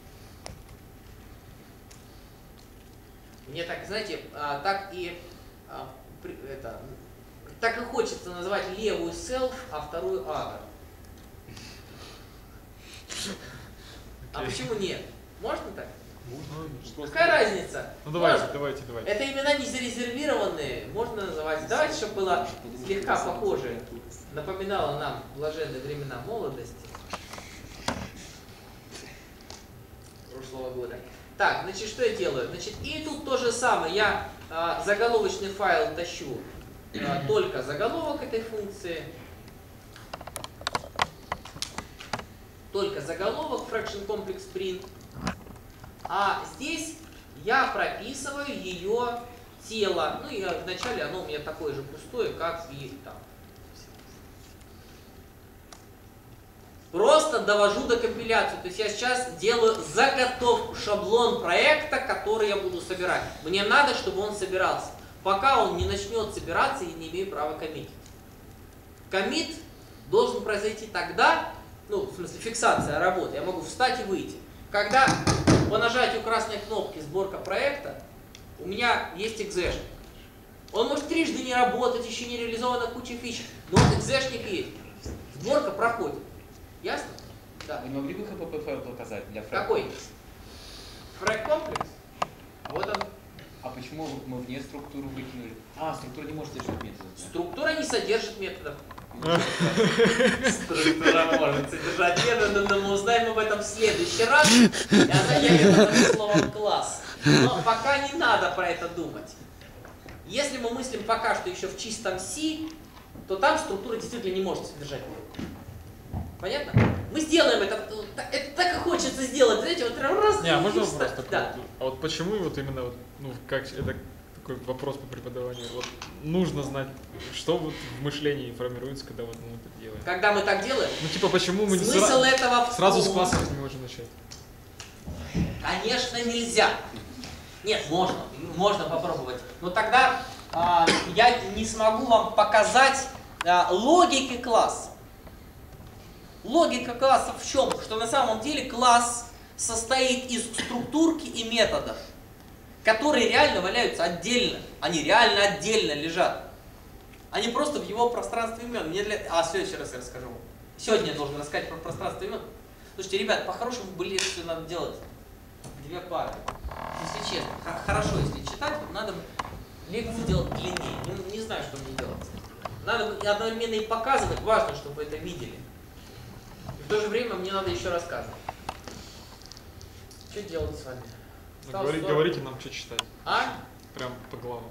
Мне так, знаете, а, так и а, при, это, так и хочется называть левую self, а вторую other. А почему нет? Можно так? Какая разница? Ну давайте, Можно. давайте, давайте. Это имена не зарезервированные, можно называть. Давайте, чтобы было слегка похоже, напоминало нам блаженные времена молодости прошлого года. Так, значит, что я делаю? Значит, и тут то же самое. Я а, заголовочный файл тащу а, только заголовок этой функции. Только заголовок fraction complex print. А здесь я прописываю ее тело. Ну и вначале оно у меня такое же пустое, как и там. Просто просто довожу до компиляции. То есть я сейчас делаю заготовку, шаблон проекта, который я буду собирать. Мне надо, чтобы он собирался. Пока он не начнет собираться, я не имею права коммитить. Коммит должен произойти тогда, ну, в смысле фиксация работы, я могу встать и выйти. Когда по нажатию красной кнопки сборка проекта, у меня есть экзешник. Он может трижды не работать, еще не реализована куча фич, но экзешник есть. Сборка проходит. Ясно? Да. Вы не могли бы эйч пи пи файл показать для фрэг? Какой? Фрэг комплекс? Вот он. А почему мы вне структуру выкинули? А, структура не может содержать методы. Структура не содержит методов. Структура может содержать методы, но мы узнаем об этом в следующий раз. И она является словом класс. Но пока не надо про это думать. Если мы мыслим пока что еще в чистом C, то там структура действительно не может содержать методы. Понятно? Мы сделаем это. Это так и хочется сделать. Знаете, вот раз. Не, а можно вопрос такой? Да. А вот почему вот именно вот, ну, как это такой вопрос по преподаванию? Вот нужно знать, что вот в мышлении формируется, когда вот мы это делаем. Когда мы так делаем? Ну типа почему мы не Смысл сра... этого в сразу с том- классов не можем начать? Конечно, нельзя. Нет, можно. Можно попробовать. Но тогда а, я не смогу вам показать а, логики класса. Логика класса в чем? Что на самом деле класс состоит из структурки и методов, которые реально валяются отдельно. Они реально отдельно лежат. Они просто в его пространстве имен. Мне для... А, в следующий раз я расскажу. Сегодня я должен рассказать про пространство имен. Слушайте, ребят, по-хорошему бы лекцию надо делать две пары. Если честно. Хорошо, если читать, надо лекцию делать длиннее. Не, не знаю, что мне делать. Надо одновременно и показывать. Важно, чтобы вы это видели. И в то же время мне надо еще рассказывать. Что делать с вами? Ну, Стал говори- сорок. говорите нам, что читать. А? Прям по главам.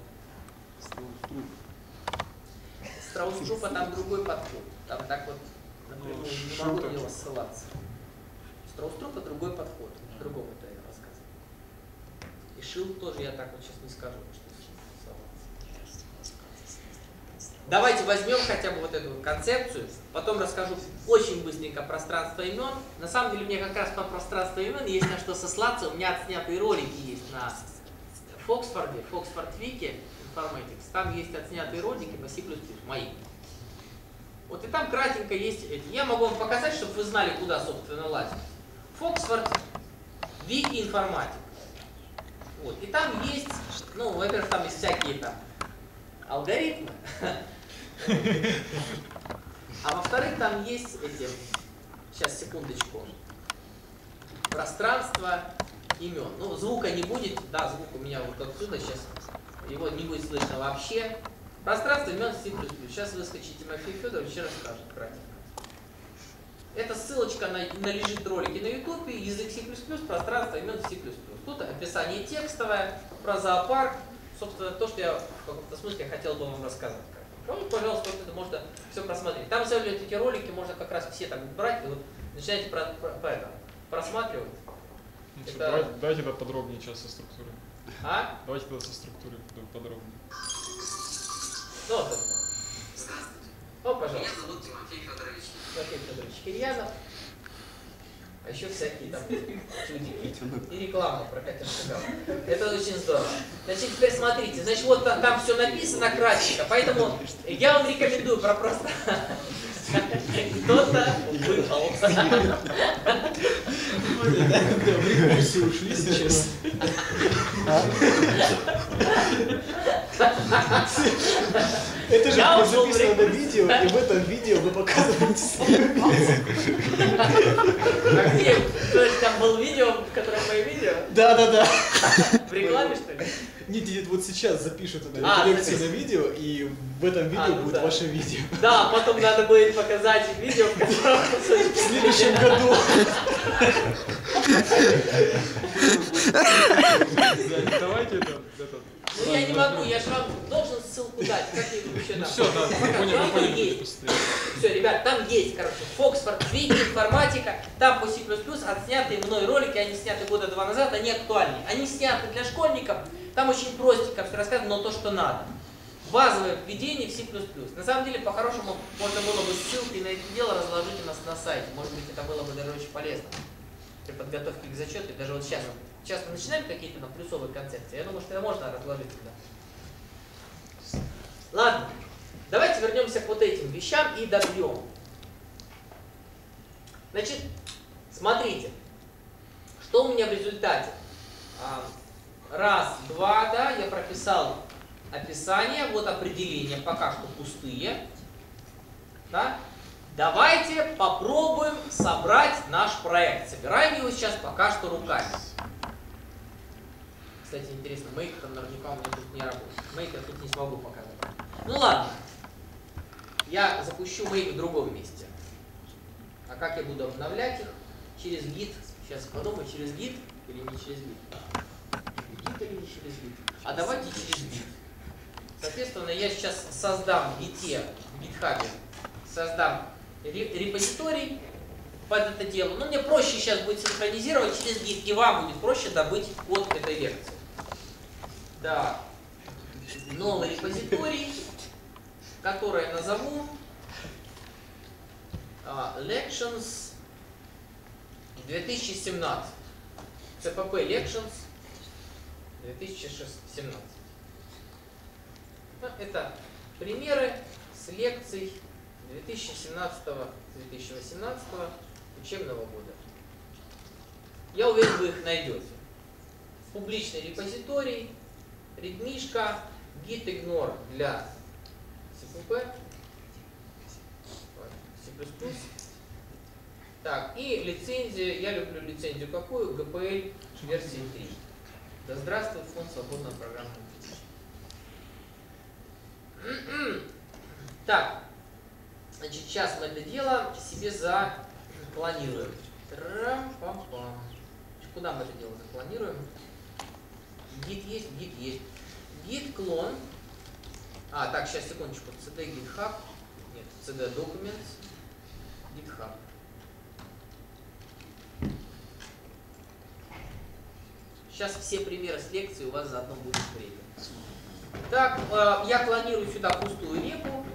Страус-трупа там другой подход. Там так вот напрямую Ну, не что могу на так? него ссылаться. Страус-трупа другой подход. Другому это я рассказываю. И Шил тоже я так вот сейчас не скажу, что ссылаться. Давайте возьмем хотя бы вот эту вот концепцию, потом расскажу очень быстренько пространство имен. На самом деле мне как раз по пространству имен есть на что сослаться. У меня отснятые ролики есть на Фоксфорде, Фоксфорд Вики Informatics. Там есть отснятые ролики по C++, мои. Вот и там кратенько есть эти. Я могу вам показать, чтобы вы знали, куда, собственно, лазить. Фоксфорд Вики Informatics. Вот. И там есть, ну, во-первых, там есть всякие там алгоритмы. А во-вторых, там есть эти, сейчас, секундочку, пространство имен. Ну, звука не будет, да, звук у меня вот отсюда сейчас, его не будет слышно вообще. Пространство имен C++. Сейчас выскочит Тимофей Федорович и расскажет кратенько. Это ссылочка на, на лежит ролики на YouTube, язык C++, пространство имен C++. Тут описание текстовое про зоопарк. Собственно, то, что я в каком-то смысле хотел бы вам рассказать. Ну, пожалуйста, вот это можно все просмотреть. Там все эти ролики можно как раз все так брать и вот начинаете про, про, про это, просматривать. Ну, Это- всё, давайте, давайте тогда подробнее сейчас со структурой. А? Давайте тогда со структурой подробнее. Ну, вот это. Ну, пожалуйста. Меня зовут Тимофей Федорович. Тимофей Федорович Кирьянов. А еще всякие там чудики. И реклама про Катя Шагал. Это очень здорово. Значит, теперь смотрите. Значит, вот там, там все написано кратенько, поэтому я вам рекомендую про просто... Кто-то выпал. В рекурсию ушли сейчас. Это же Я будет ушел в записано на рекурсию. видео, и в этом видео вы показываете свое видео. А где? То есть там было видео, в котором мои видео? Да-да-да. В рекламе, что ли? Нет, нет, вот сейчас запишут это А, лекцию на запишут. видео, и в этом видео А, ну будет да. ваше видео. Да, потом надо будет показать видео, в котором... В следующем году. Давайте это, этот. Ну я не могу, я же вам должен ссылку дать. Как я вообще Ну там? все, да, мы поняли, мы поняли, есть. быстрее. Все, ребят, там есть, короче, Фоксфорд, Вики, информатика, там по C++ отснятые мной ролики, они сняты года два назад, они актуальны. Они сняты для школьников, там очень простенько все рассказано, но то, что надо. базовое введение в C++. На самом деле, по-хорошему, можно было бы ссылки на это дело разложить у нас на сайте. Может быть, это было бы даже очень полезно при подготовке к зачету. И даже вот сейчас, сейчас мы начинаем какие-то там плюсовые концепции. Я думаю, что это можно разложить туда. Ладно, давайте вернемся к вот этим вещам и добьем. Значит, смотрите, что у меня в результате. Раз, два, да, я прописал описание, вот определения пока что пустые. Да? Давайте попробуем собрать наш проект. Собираем его сейчас пока что руками. Кстати, интересно, мейкер наверняка у меня тут не работает. Мейкер тут не смогу показать. Ну ладно, я запущу мейк в другом месте. А как я буду обновлять их? Через гид. Сейчас подумаю, через гид или не через гид? Гид или не через гид? А давайте через гид. Соответственно, я сейчас создам в гите, в гитхабе, создам репозиторий под это дело. Но мне проще сейчас будет синхронизировать через гид, и вам будет проще добыть код к этой лекции. Да. Новый репозиторий, который я назову uh, Lections две тысячи семнадцать. си пи пи Lections две тысячи семнадцать. Это примеры с лекций две тысячи семнадцатого — две тысячи восемнадцатого учебного года. Я уверен, вы их найдете. Публичный репозиторий, редмишка, gitignore для си пи пи, C++. Так, и лицензия, я люблю лицензию какую? джи пи эл версии три. Да здравствует фонд свободного программного обеспечения. Так, значит, сейчас мы это дело себе запланируем. Трам-пам-пам. Куда мы это дело запланируем? Git есть, git есть. Git клон. А, так, сейчас, секундочку. cd github. Нет, cd documents. GitHub. Сейчас все примеры с лекции у вас заодно будут в время. Так, э, я клонирую сюда пустую репу.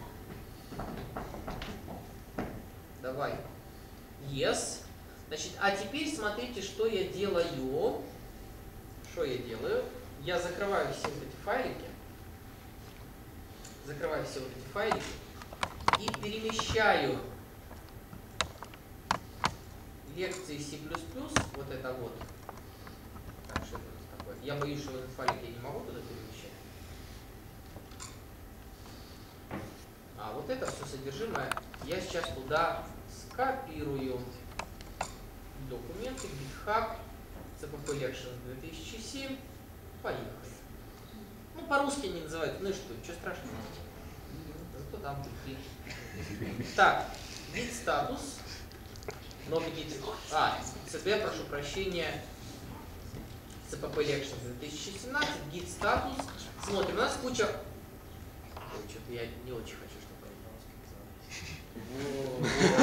Давай. Yes. Значит, а теперь смотрите, что я делаю. Что я делаю? Я закрываю все вот эти файлики. Закрываю все вот эти файлики. И перемещаю лекции C++. Вот это вот. Так, что это у нас такое? Я боюсь, что этот файлик я не могу туда перемещать. А вот это все содержимое я сейчас туда скопирую. Документы, GitHub, си пи пи Lections две тысячи семь. Поехали. Ну, по-русски они называют. Ну и что, что страшного? Зато там прийти. Так, git статус. Новый git. А, я прошу прощения. си пи пи Lections две тысячи семнадцать, git статус. Смотрим, у нас куча... Ой, что-то я не очень хочу, чтобы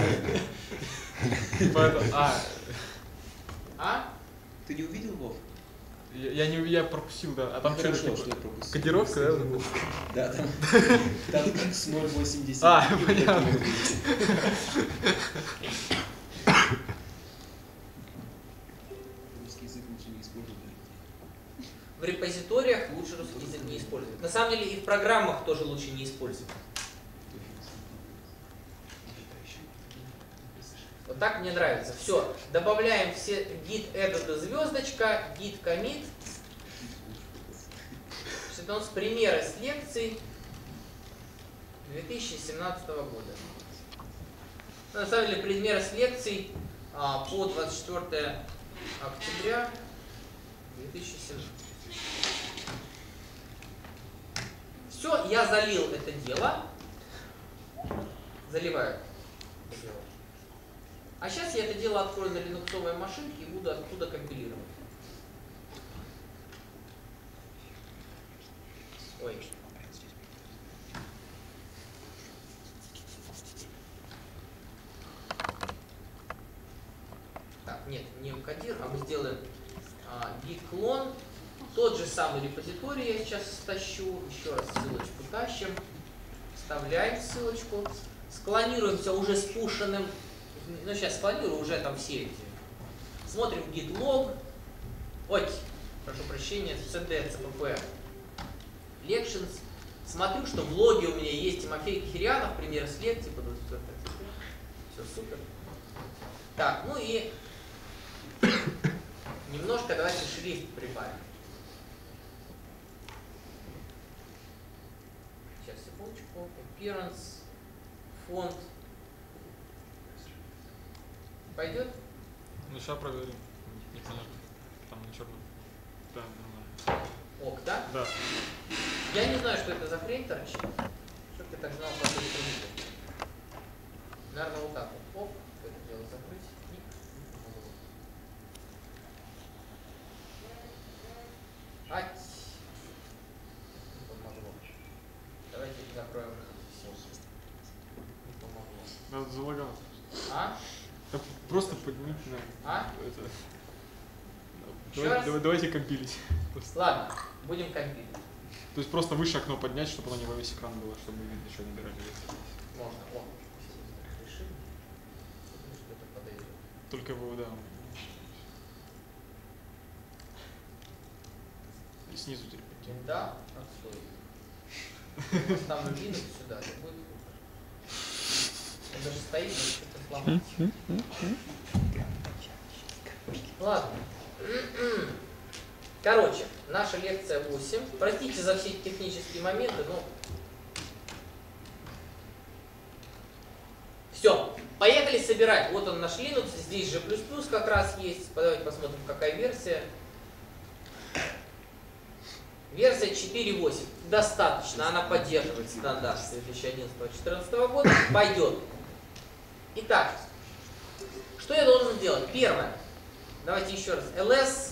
они по-русски называли. А, А? Ты не увидел, Вов? я, я не я пропустил, да. А там Хорошо, что-то что я пропустил. кодировка, да? Да, там, там икс ноль восемьдесят. А, понятно. Русский язык лучше не использовать. В репозиториях лучше русский язык не использовать. На самом деле и в программах тоже лучше не использовать. Вот так мне нравится. Все, добавляем все git edit звездочка, git commit. Это у нас примеры с лекций две тысячи семнадцатого года. На самом деле примеры с лекций а, по двадцать четвёртое октября две тысячи семнадцатого. Все, я залил это дело. Заливаю это дело. А сейчас я это дело открою на линуксовой машинке и буду оттуда компилировать. Ой. Так, нет, не mkdir, а мы сделаем а, git клон Тот же самый репозиторий я сейчас стащу. Еще раз ссылочку тащим. Вставляем ссылочку. Склонируемся уже спушенным. Ну, сейчас склонирую уже там все эти. Смотрим git log. Ой, прошу прощения, cd cpp lections. Смотрю, что в логе у меня есть Тимофей Кихирянов, пример с лекции по двадцать четвёртое октября. Все супер. Так, ну и немножко давайте шрифт прибавим. Сейчас, секундочку. Appearance, фонд. Пойдет? Ну, сейчас проверим. Непонятно. Там на черном. Да, нормально. Ок, да? Да. Я не знаю, что это за хрень торчит. Чтоб ты так знал, как это выглядит. Наверное, вот так вот. Оп, это дело закрыть. И ать. Не помогло. Давайте закроем все. Не помогло. Надо залагал. А? Да просто поднимите на А? это. Еще Давай- раз? давай- давайте компилить. Просто. Ладно, будем компилить. То есть просто выше окно поднять, чтобы оно не во весь экран было, чтобы видно, что набирали. Можно. О, решим. Что-то подойдет. Только его, да. И снизу теперь подтянуть. Да, отстой. Поставлю Linux сюда, это будет супер. Он даже стоит, но что-то сломать. Ладно. Короче, наша лекция восемь. Простите за все эти технические моменты, но... Все, поехали собирать. Вот он наш Linux, здесь же плюс-плюс как раз есть. Давайте посмотрим, какая версия. Версия четыре восемь. Достаточно, она поддерживает стандарт две тысячи одиннадцатого — две тысячи четырнадцатого года. Пойдет. Итак, что я должен сделать? Первое. Давайте еще раз. ls.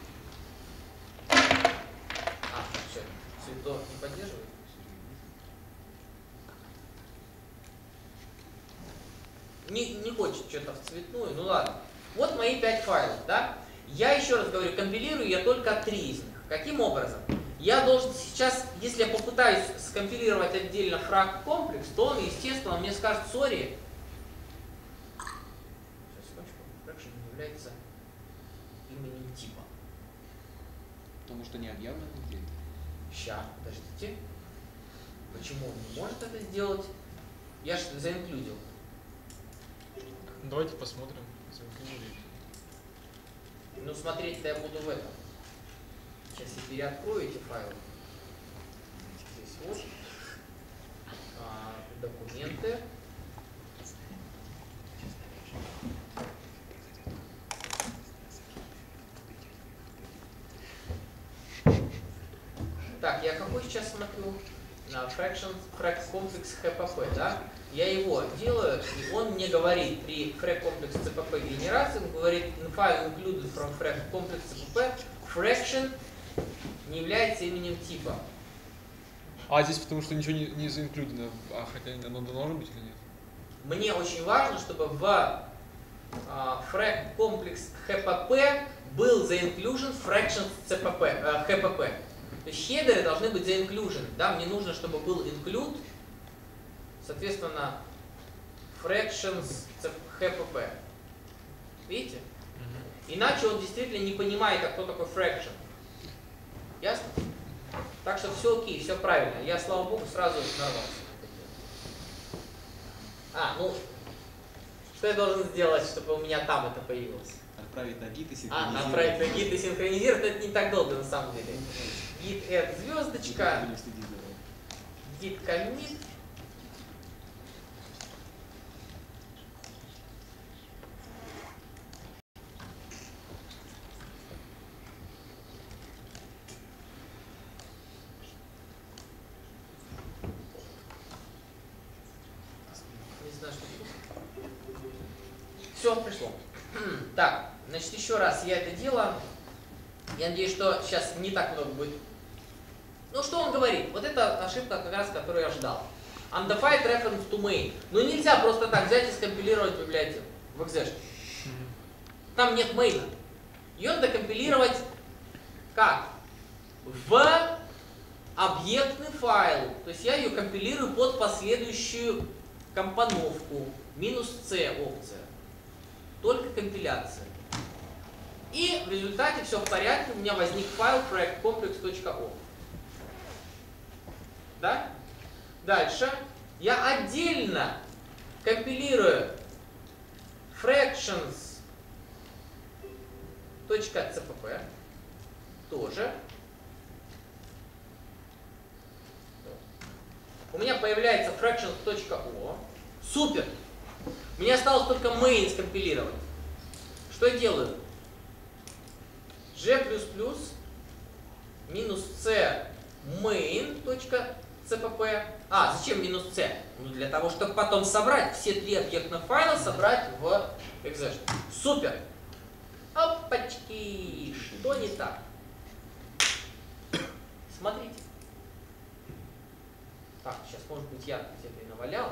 А, что, цвето не поддерживает? Не, не хочет что-то в цветную. Ну ладно. Вот мои пять файлов, да? Я еще раз говорю, компилирую я только три из них. Каким образом? Я должен сейчас, если я попытаюсь скомпилировать отдельно фраг комплекс, то он, естественно, мне скажет, сори. Сейчас, секундочку. Fraction не является именем типа. Потому что не объявлено где. Ща, подождите. Почему он не может это сделать? Я же заинклюдил. Давайте посмотрим. Заинклюдили. Ну, смотреть-то я буду в этом. Сейчас я переоткрою эти файлы. Здесь вот. А, документы. Так, я какой сейчас смотрю? На fraction, frac complex hpp, да? Я его делаю, и он мне говорит при frac complex cpp генерации, он говорит in file included from frac complex cpp, fraction не является именем типа. А здесь потому что ничего не, не заинклюдено, а хотя оно должно быть или нет? Мне очень важно, чтобы в а, frac complex hpp был the inclusion fraction cpp, э, hpp. То есть хедеры должны быть за inclusion. Да? Мне нужно, чтобы был include, соответственно, fractions hpp. Видите? Mm-hmm. Иначе он действительно не понимает, а кто такой fraction. Ясно? Так что все окей, все правильно. Я, слава богу, сразу нарвался. А, ну, что я должен сделать, чтобы у меня там это появилось? Отправить на гид и А, синхронизировать. отправить на гид и синхронизировать, это не так долго на самом деле. Git add звездочка, Будем следить за этим. git commit. Не знаю, что тут. Все, пришло. Так, значит, еще раз я это делаю. Я надеюсь, что сейчас не так много будет. Ну, что он говорит? Вот это ошибка, как раз, которую я ждал. Undefined reference to main. Ну, нельзя просто так взять и скомпилировать библиотеку в экзешке. Там нет мейна. Ее надо компилировать как? в объектный файл. То есть я ее компилирую под последующую компоновку. Минус C опция. Только компиляция. И в результате все в порядке. У меня возник файл projectcomplex.o. Да? Дальше. Я отдельно компилирую fractions.cpp. Тоже. У меня появляется fractions.o. Супер! Мне осталось только main скомпилировать. Что я делаю? G++ минус C main.cpp. А, зачем минус C? Ну, для того, чтобы потом собрать все три объектных файла, собрать в экзе. Супер! Опачки! Что не так? Смотрите. Так, сейчас, может быть, я где-то и навалял.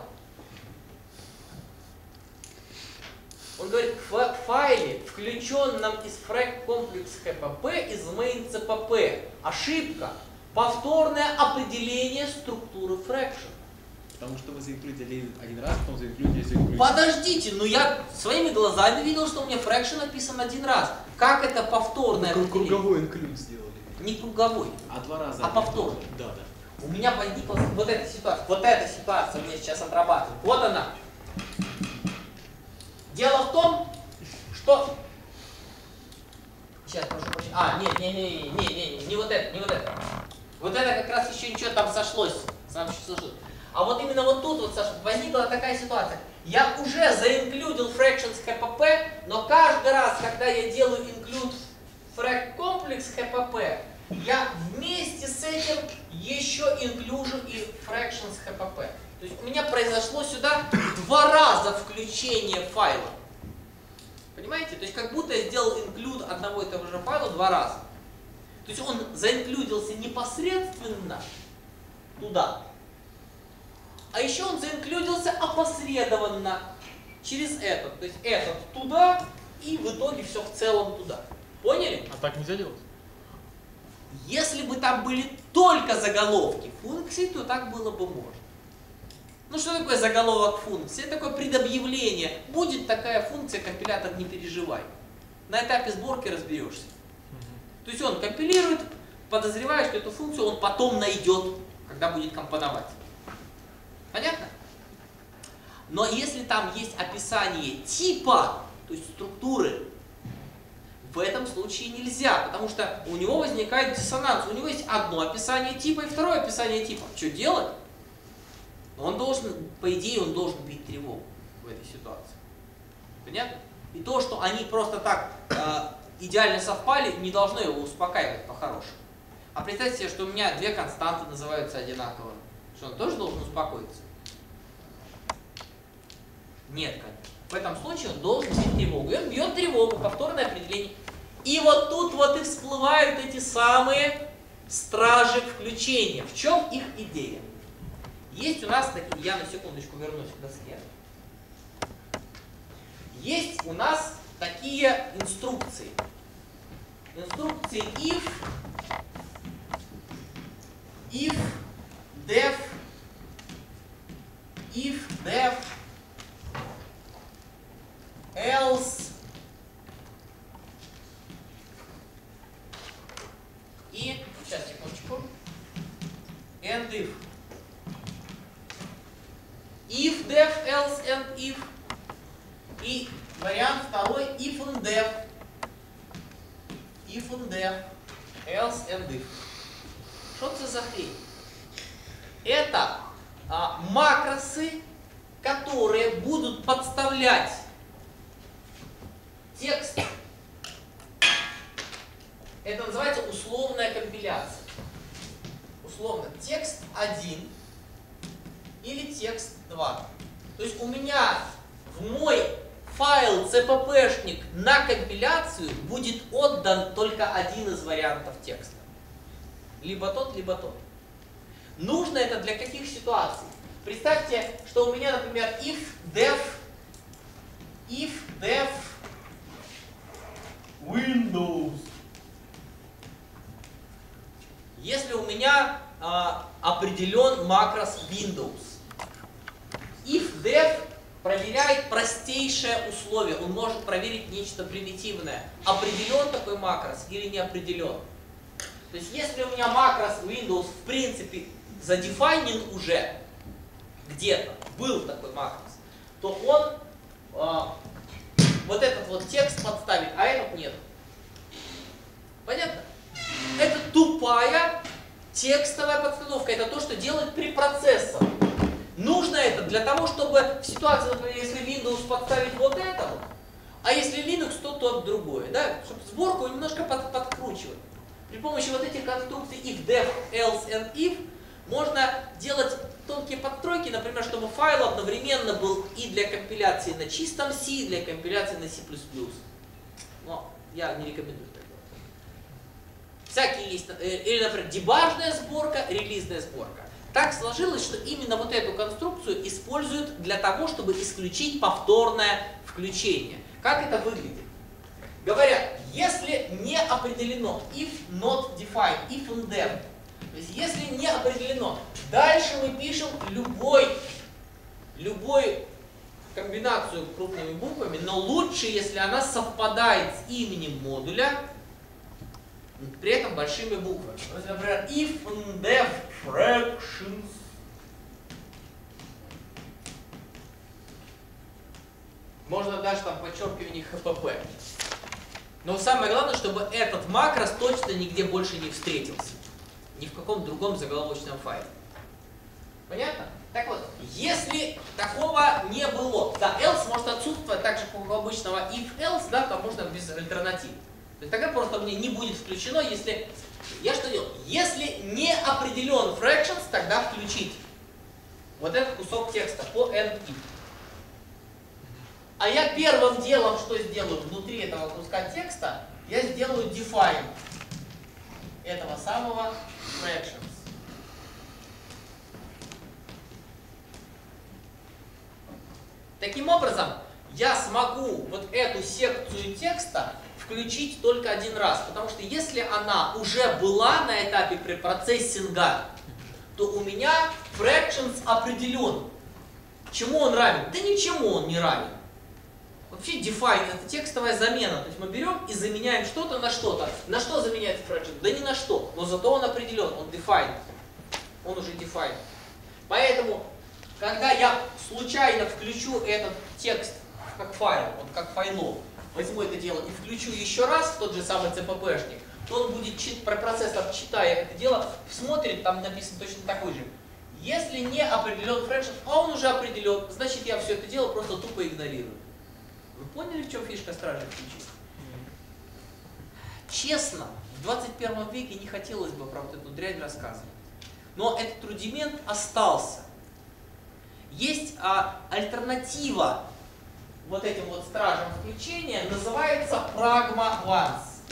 Он говорит, в файле, включенном из fractcomplex.cpp, из main.cpp, ошибка. Повторное определение структуры fraction. Потому что вы заинклюдили один раз, потом заинклюдили, заинклюдили. Подождите, ну я своими глазами видел, что у меня fraction написан один раз. Как это повторное Круг- определение? Круговой инклюд сделали. Не круговой, А два раза. а повторный. Да, да. У меня возникла вот эта ситуация. Вот эта ситуация у меня сейчас отрабатывает. Вот она. Дело в том, что... Сейчас, прошу прощения. А, нет, не, не, не, не, не, не, не вот это, не вот это. Вот это как раз еще ничего там сошлось. Сам еще сошлось. А вот именно вот тут вот, Саша, возникла такая ситуация. Я уже заинклюдил fractions cpp, но каждый раз, когда я делаю include frac complex cpp, я вместе с этим еще инклюжу и fractions cpp. То есть у меня произошло сюда два раза включение файла. Понимаете? То есть как будто я сделал include одного и того же файла два раза. То есть он заинклюдился непосредственно туда. А еще он заинклюдился опосредованно через этот. То есть этот туда и в итоге все в целом туда. Поняли? А так нельзя делать? Если бы там были только заголовки функций, то так было бы можно. Ну что такое заголовок функции? Это такое предобъявление. Будет такая функция, компилятор, не переживай. На этапе сборки разберешься. То есть он компилирует, подозревая, что эту функцию он потом найдет, когда будет компоновать. Понятно? Но если там есть описание типа, то есть структуры, в этом случае нельзя, потому что у него возникает диссонанс. У него есть одно описание типа и второе описание типа. Что делать? Он должен, по идее, он должен бить тревогу в этой ситуации. Понятно? И то, что они просто так э, идеально совпали, не должно его успокаивать по-хорошему. А представьте себе, что у меня две константы называются одинаково. Что он тоже должен успокоиться? Нет, конечно. В этом случае он должен бить тревогу. И он бьет тревогу, повторное определение. И вот тут вот и всплывают эти самые стражи включения. В чем их идея? Есть у нас такие, я на секундочку вернусь к доске. Есть у нас такие инструкции. Инструкции if, if, def, if, def, else и, сейчас, секундочку, and if. If, def, else, and if. И вариант второй if and def. If and def, else and if. Что это за хрень? Это а, макросы, которые будут подставлять текст. Это называется условная компиляция. Условно текст один или текст два. То есть у меня в мой файл cppшник на компиляцию будет отдан только один из вариантов текста. Либо тот, либо тот. Нужно это для каких ситуаций? Представьте, что у меня, например, if def, if def Windows. Если у меня а, определен макрос Windows, if-def проверяет простейшее условие, он может проверить нечто примитивное. Определен такой макрос или не определен. То есть если у меня макрос Windows в принципе задефайнен уже, где-то был такой макрос, то он а, вот этот вот текст подставит, а этот нет. Понятно? Это тупая текстовая подстановка. Это то, что делает препроцессор. Нужно это для того, чтобы в ситуации, например, если Windows подставить вот это вот, а если Linux, то тот другое. Да? Чтобы сборку немножко под, подкручивать. При помощи вот этих конструкций if, def, else and if можно делать тонкие подстройки, например, чтобы файл одновременно был и для компиляции на чистом C, и для компиляции на C плюс плюс. Но я не рекомендую так делать. Всякие есть, или, например, дебажная сборка, релизная сборка. Так сложилось, что именно вот эту конструкцию используют для того, чтобы исключить повторное включение. Как это выглядит? Говорят, если не определено if not defined, if and then, то есть если не определено, дальше мы пишем любой, любой комбинацию крупными буквами, но лучше, если она совпадает с именем модуля, при этом большими буквами. Например, if and def fractions. Можно даже там подчеркивание эйч пи пи. Но самое главное, чтобы этот макрос точно нигде больше не встретился. Ни в каком другом заголовочном файле. Понятно? Так вот, если такого не было, да, else может отсутствовать так же, как у обычного if-else, да, то можно без альтернатив. То есть тогда просто мне не будет включено, если... Я что делаю? Если не определен fractions, тогда включить вот этот кусок текста по end if. А я первым делом что сделаю внутри этого куска текста? Я сделаю define этого самого fractions. Таким образом, я смогу вот эту секцию текста включить только один раз, потому что если она уже была на этапе препроцессинга, то у меня fractions определен. Чему он равен? Да ничему он не равен. Вообще define это текстовая замена. То есть мы берем и заменяем что-то на что-то. На что заменяется fraction? Да ни на что. Но зато он определен, он define. Он уже define. Поэтому, когда я случайно включу этот текст как файл, вот как файлов, возьму это дело и включу еще раз в тот же самый си пи пи-шник, то он будет, процессор, читая это дело, смотрит, там написано точно такой же. Если не определен fraction, а он уже определен, значит я все это дело просто тупо игнорирую. Вы поняли, в чем фишка стражей ключей? Честно, в двадцать первом веке не хотелось бы про вот эту дрянь рассказывать. Но этот рудимент остался. Есть а, альтернатива вот этим вот стражам включения, называется pragma once.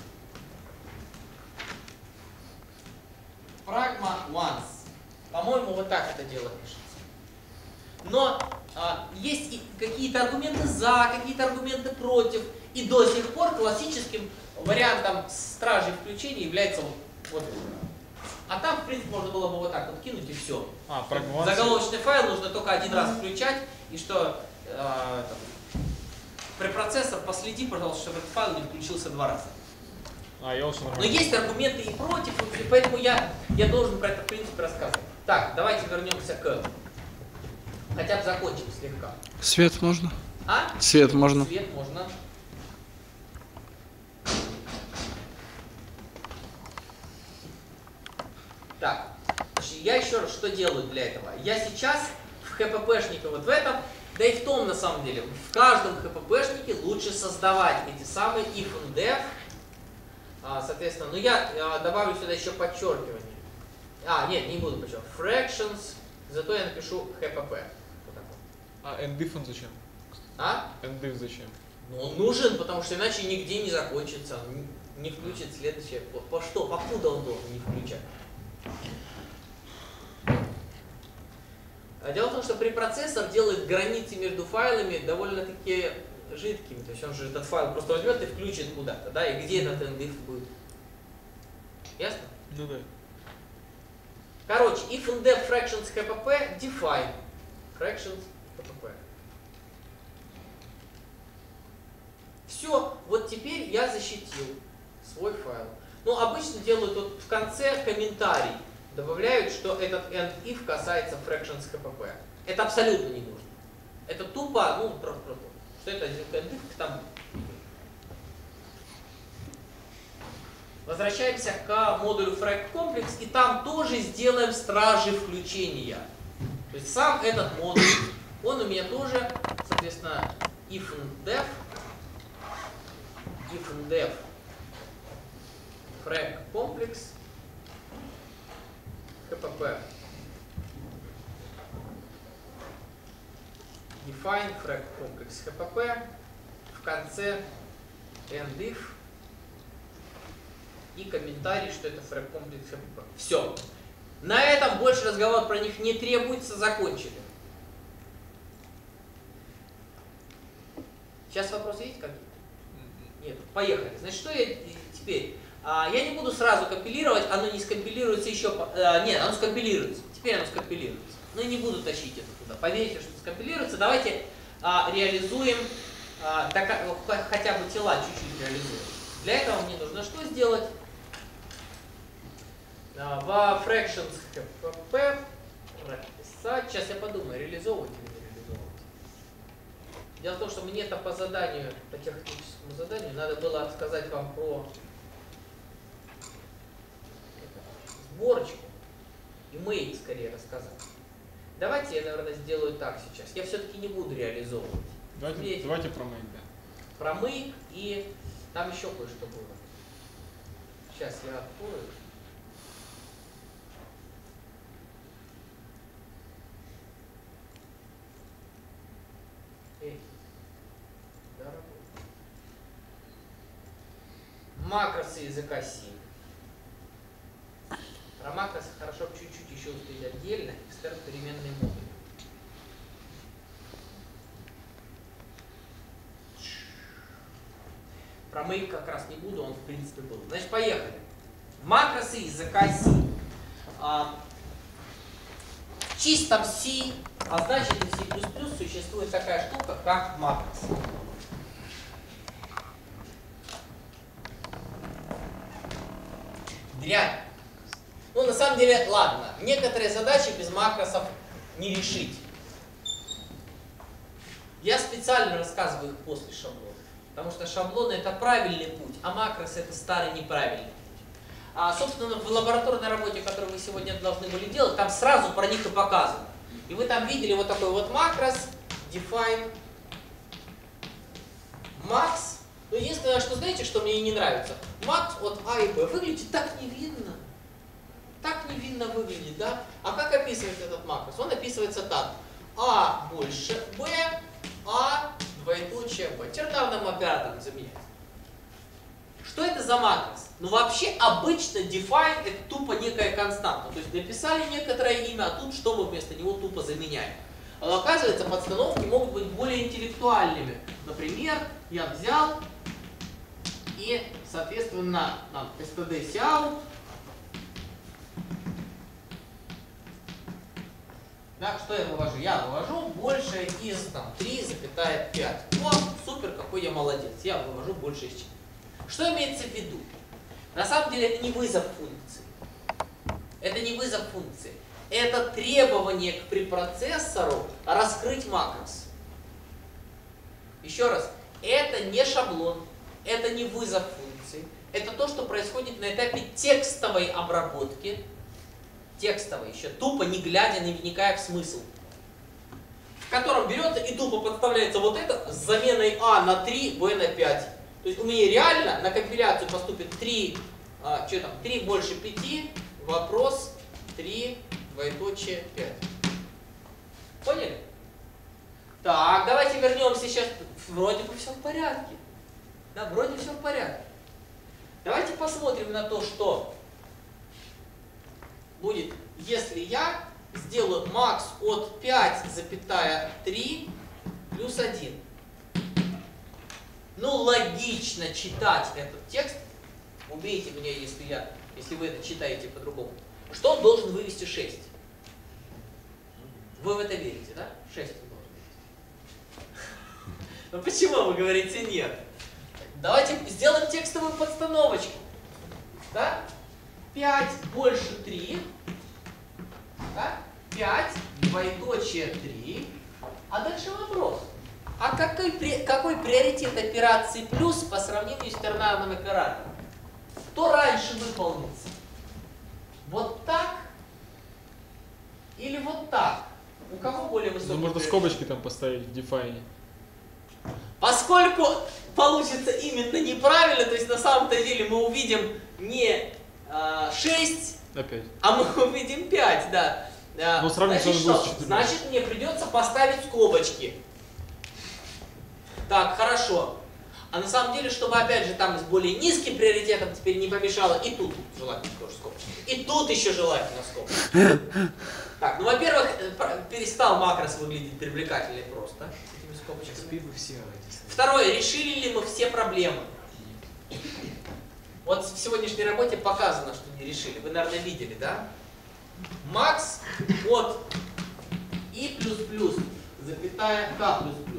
Pragma once. По-моему, вот так это дело пишется. Но а, есть и какие-то аргументы за, какие-то аргументы против. И до сих пор классическим вариантом стражей включения является вот, вот это. А там, в принципе, можно было бы вот так вот кинуть и все. А, pragma once. Заголовочный файл нужно только один раз включать, и что э, препроцессор, последи, пожалуйста, чтобы этот файл не включился два раза. А, я уже нормально. Но есть аргументы и против, и поэтому я, я должен про это в принципе рассказывать. Так, давайте вернемся к... Хотя бы закончим слегка. Свет можно? А? Свет можно? Свет можно. Так, значит, я еще раз что делаю для этого? Я сейчас в эйч пи пи-шнике вот в этом, да и в том на самом деле, в каждом эйч пи пи-шнике лучше создавать эти самые if and def, а, соответственно, но я а, добавлю сюда еще подчеркивание. А, нет, не буду подчеркивать. Fractions, зато я напишу эйч пи пи. Вот так вот. А endif он зачем? А? Endif зачем? Ну, он нужен, потому что иначе нигде не закончится, не включит следующее. По, по что, покуда он должен не включать? Дело в том, что препроцессор делает границы между файлами довольно-таки жидкими. То есть он же этот файл просто возьмет и включит куда-то, да, и где этот endif будет. Ясно? Ну да. Короче, if and def fractions хпп, define fractions хпп. Все, вот теперь я защитил свой файл. Ну, обычно делают вот в конце комментарий. Добавляют, что этот end if касается fractions хпп. Это абсолютно не нужно. Это тупо, ну, просто, просто что это end if там. Возвращаемся к модулю FracComplex, и там тоже сделаем стражи включения. То есть сам этот модуль, он у меня тоже, соответственно, if and def, if and def FracComplex хпп. Define FracComplex хпп, в конце end if и комментарий, что это FracComplex хпп. Все. На этом больше разговор про них не требуется, закончили. Сейчас вопросы есть какие-то? Нет. Поехали. Значит, что я теперь? А, я не буду сразу компилировать, оно не скомпилируется еще. А, нет, оно скомпилируется. Теперь оно скомпилируется. Но я не буду тащить это туда. Поверьте, что скомпилируется. Давайте а, реализуем, а, так, хотя бы тела чуть-чуть реализуем. Для этого мне нужно что сделать? В fractions хпп прописать. Сейчас я подумаю, реализовывать или не реализовывать. Дело в том, что мне это по заданию, по техническому заданию, надо было сказать вам про сборочку и make скорее рассказать. Давайте я, наверное, сделаю так сейчас. Я все-таки не буду реализовывать. Давайте, Мне давайте про make, да. Про make и там еще кое-что было. Сейчас я открою. Эй, да, работает. Макросы языка C. Про макросы хорошо бы чуть-чуть еще успеть отдельно. Экстерн переменные модули. Про make как раз не буду, он в принципе был. Значит, поехали. Макросы языка C. А, в чистом C, а значит и в C++ существует такая штука, как макросы. Дрянь. Ну, на самом деле, ладно, некоторые задачи без макросов не решить. Я специально рассказываю их после шаблона. Потому что шаблоны это правильный путь, а макросы это старый неправильный путь. А, собственно, в лабораторной работе, которую вы сегодня должны были делать, там сразу про них и показано. И вы там видели вот такой вот макрос, define, max. Но единственное, что знаете, что мне не нравится? Max от А и Б выглядит так невинно. Так невинно выглядит, да? А как описывается этот макрос? Он описывается так. А больше Б, А двоеточие Б. Тернарным оператором заменяется. Что это за макрос? Ну вообще обычно define это тупо некая константа. То есть написали некоторое имя, а тут что мы вместо него тупо заменяем. Но оказывается, подстановки могут быть более интеллектуальными. Например, я взял и, соответственно, там, std cout. Да, что я вывожу? Я вывожу больше из там, три пять. О, супер, какой я молодец. Я вывожу больше из четырех. Что имеется в виду? На самом деле это не вызов функции. Это не вызов функции. Это требование к препроцессору раскрыть макрос. Еще раз. Это не шаблон. Это не вызов функции. Это то, что происходит на этапе текстовой обработки. Текстовой, еще тупо не глядя, не вникая в смысл. В котором берется и тупо подставляется вот это с заменой А на три, Б на пять. То есть у меня реально на компиляцию поступит три, а, что там, три больше пяти, вопрос три, двоеточие пять. Поняли? Так, давайте вернемся сейчас. Вроде бы все в порядке. Да, вроде все в порядке. Давайте посмотрим на то, что будет, если я сделаю max от пять запятая три плюс один. Ну, логично читать этот текст. Убейте меня, если, я, если вы это читаете по-другому. что он должен вывести шесть. Вы в это верите, да? шесть он должен вывести. Ну почему вы говорите нет? Давайте сделаем текстовую подстановочку. Да? пять больше три. Да? пять, двоеточие три. А дальше вопрос. А какой, какой приоритет операции плюс по сравнению с тернарным оператором? Кто раньше выполнится? Вот так или вот так? У кого более высокий Ну, можно приоритет? скобочки там поставить в define. Поскольку получится именно неправильно, то есть на самом-то деле мы увидим не а, шесть, Опять. а мы увидим пять, да. А, Но сравнить значит, надо было с что? четырьмя. Значит, мне придется поставить скобочки. Так, хорошо. А на самом деле, чтобы опять же там с более низким приоритетом теперь не помешало, и тут желательно тоже скобочки. И тут еще желательно скобочки. Так, ну во-первых, перестал макрос выглядеть привлекательнее просто с этими скобочками. Второе, решили ли мы все проблемы? Вот в сегодняшней работе показано, что не решили. Вы, наверное, видели, да? Макс от и плюс плюс, запятая к плюс плюс.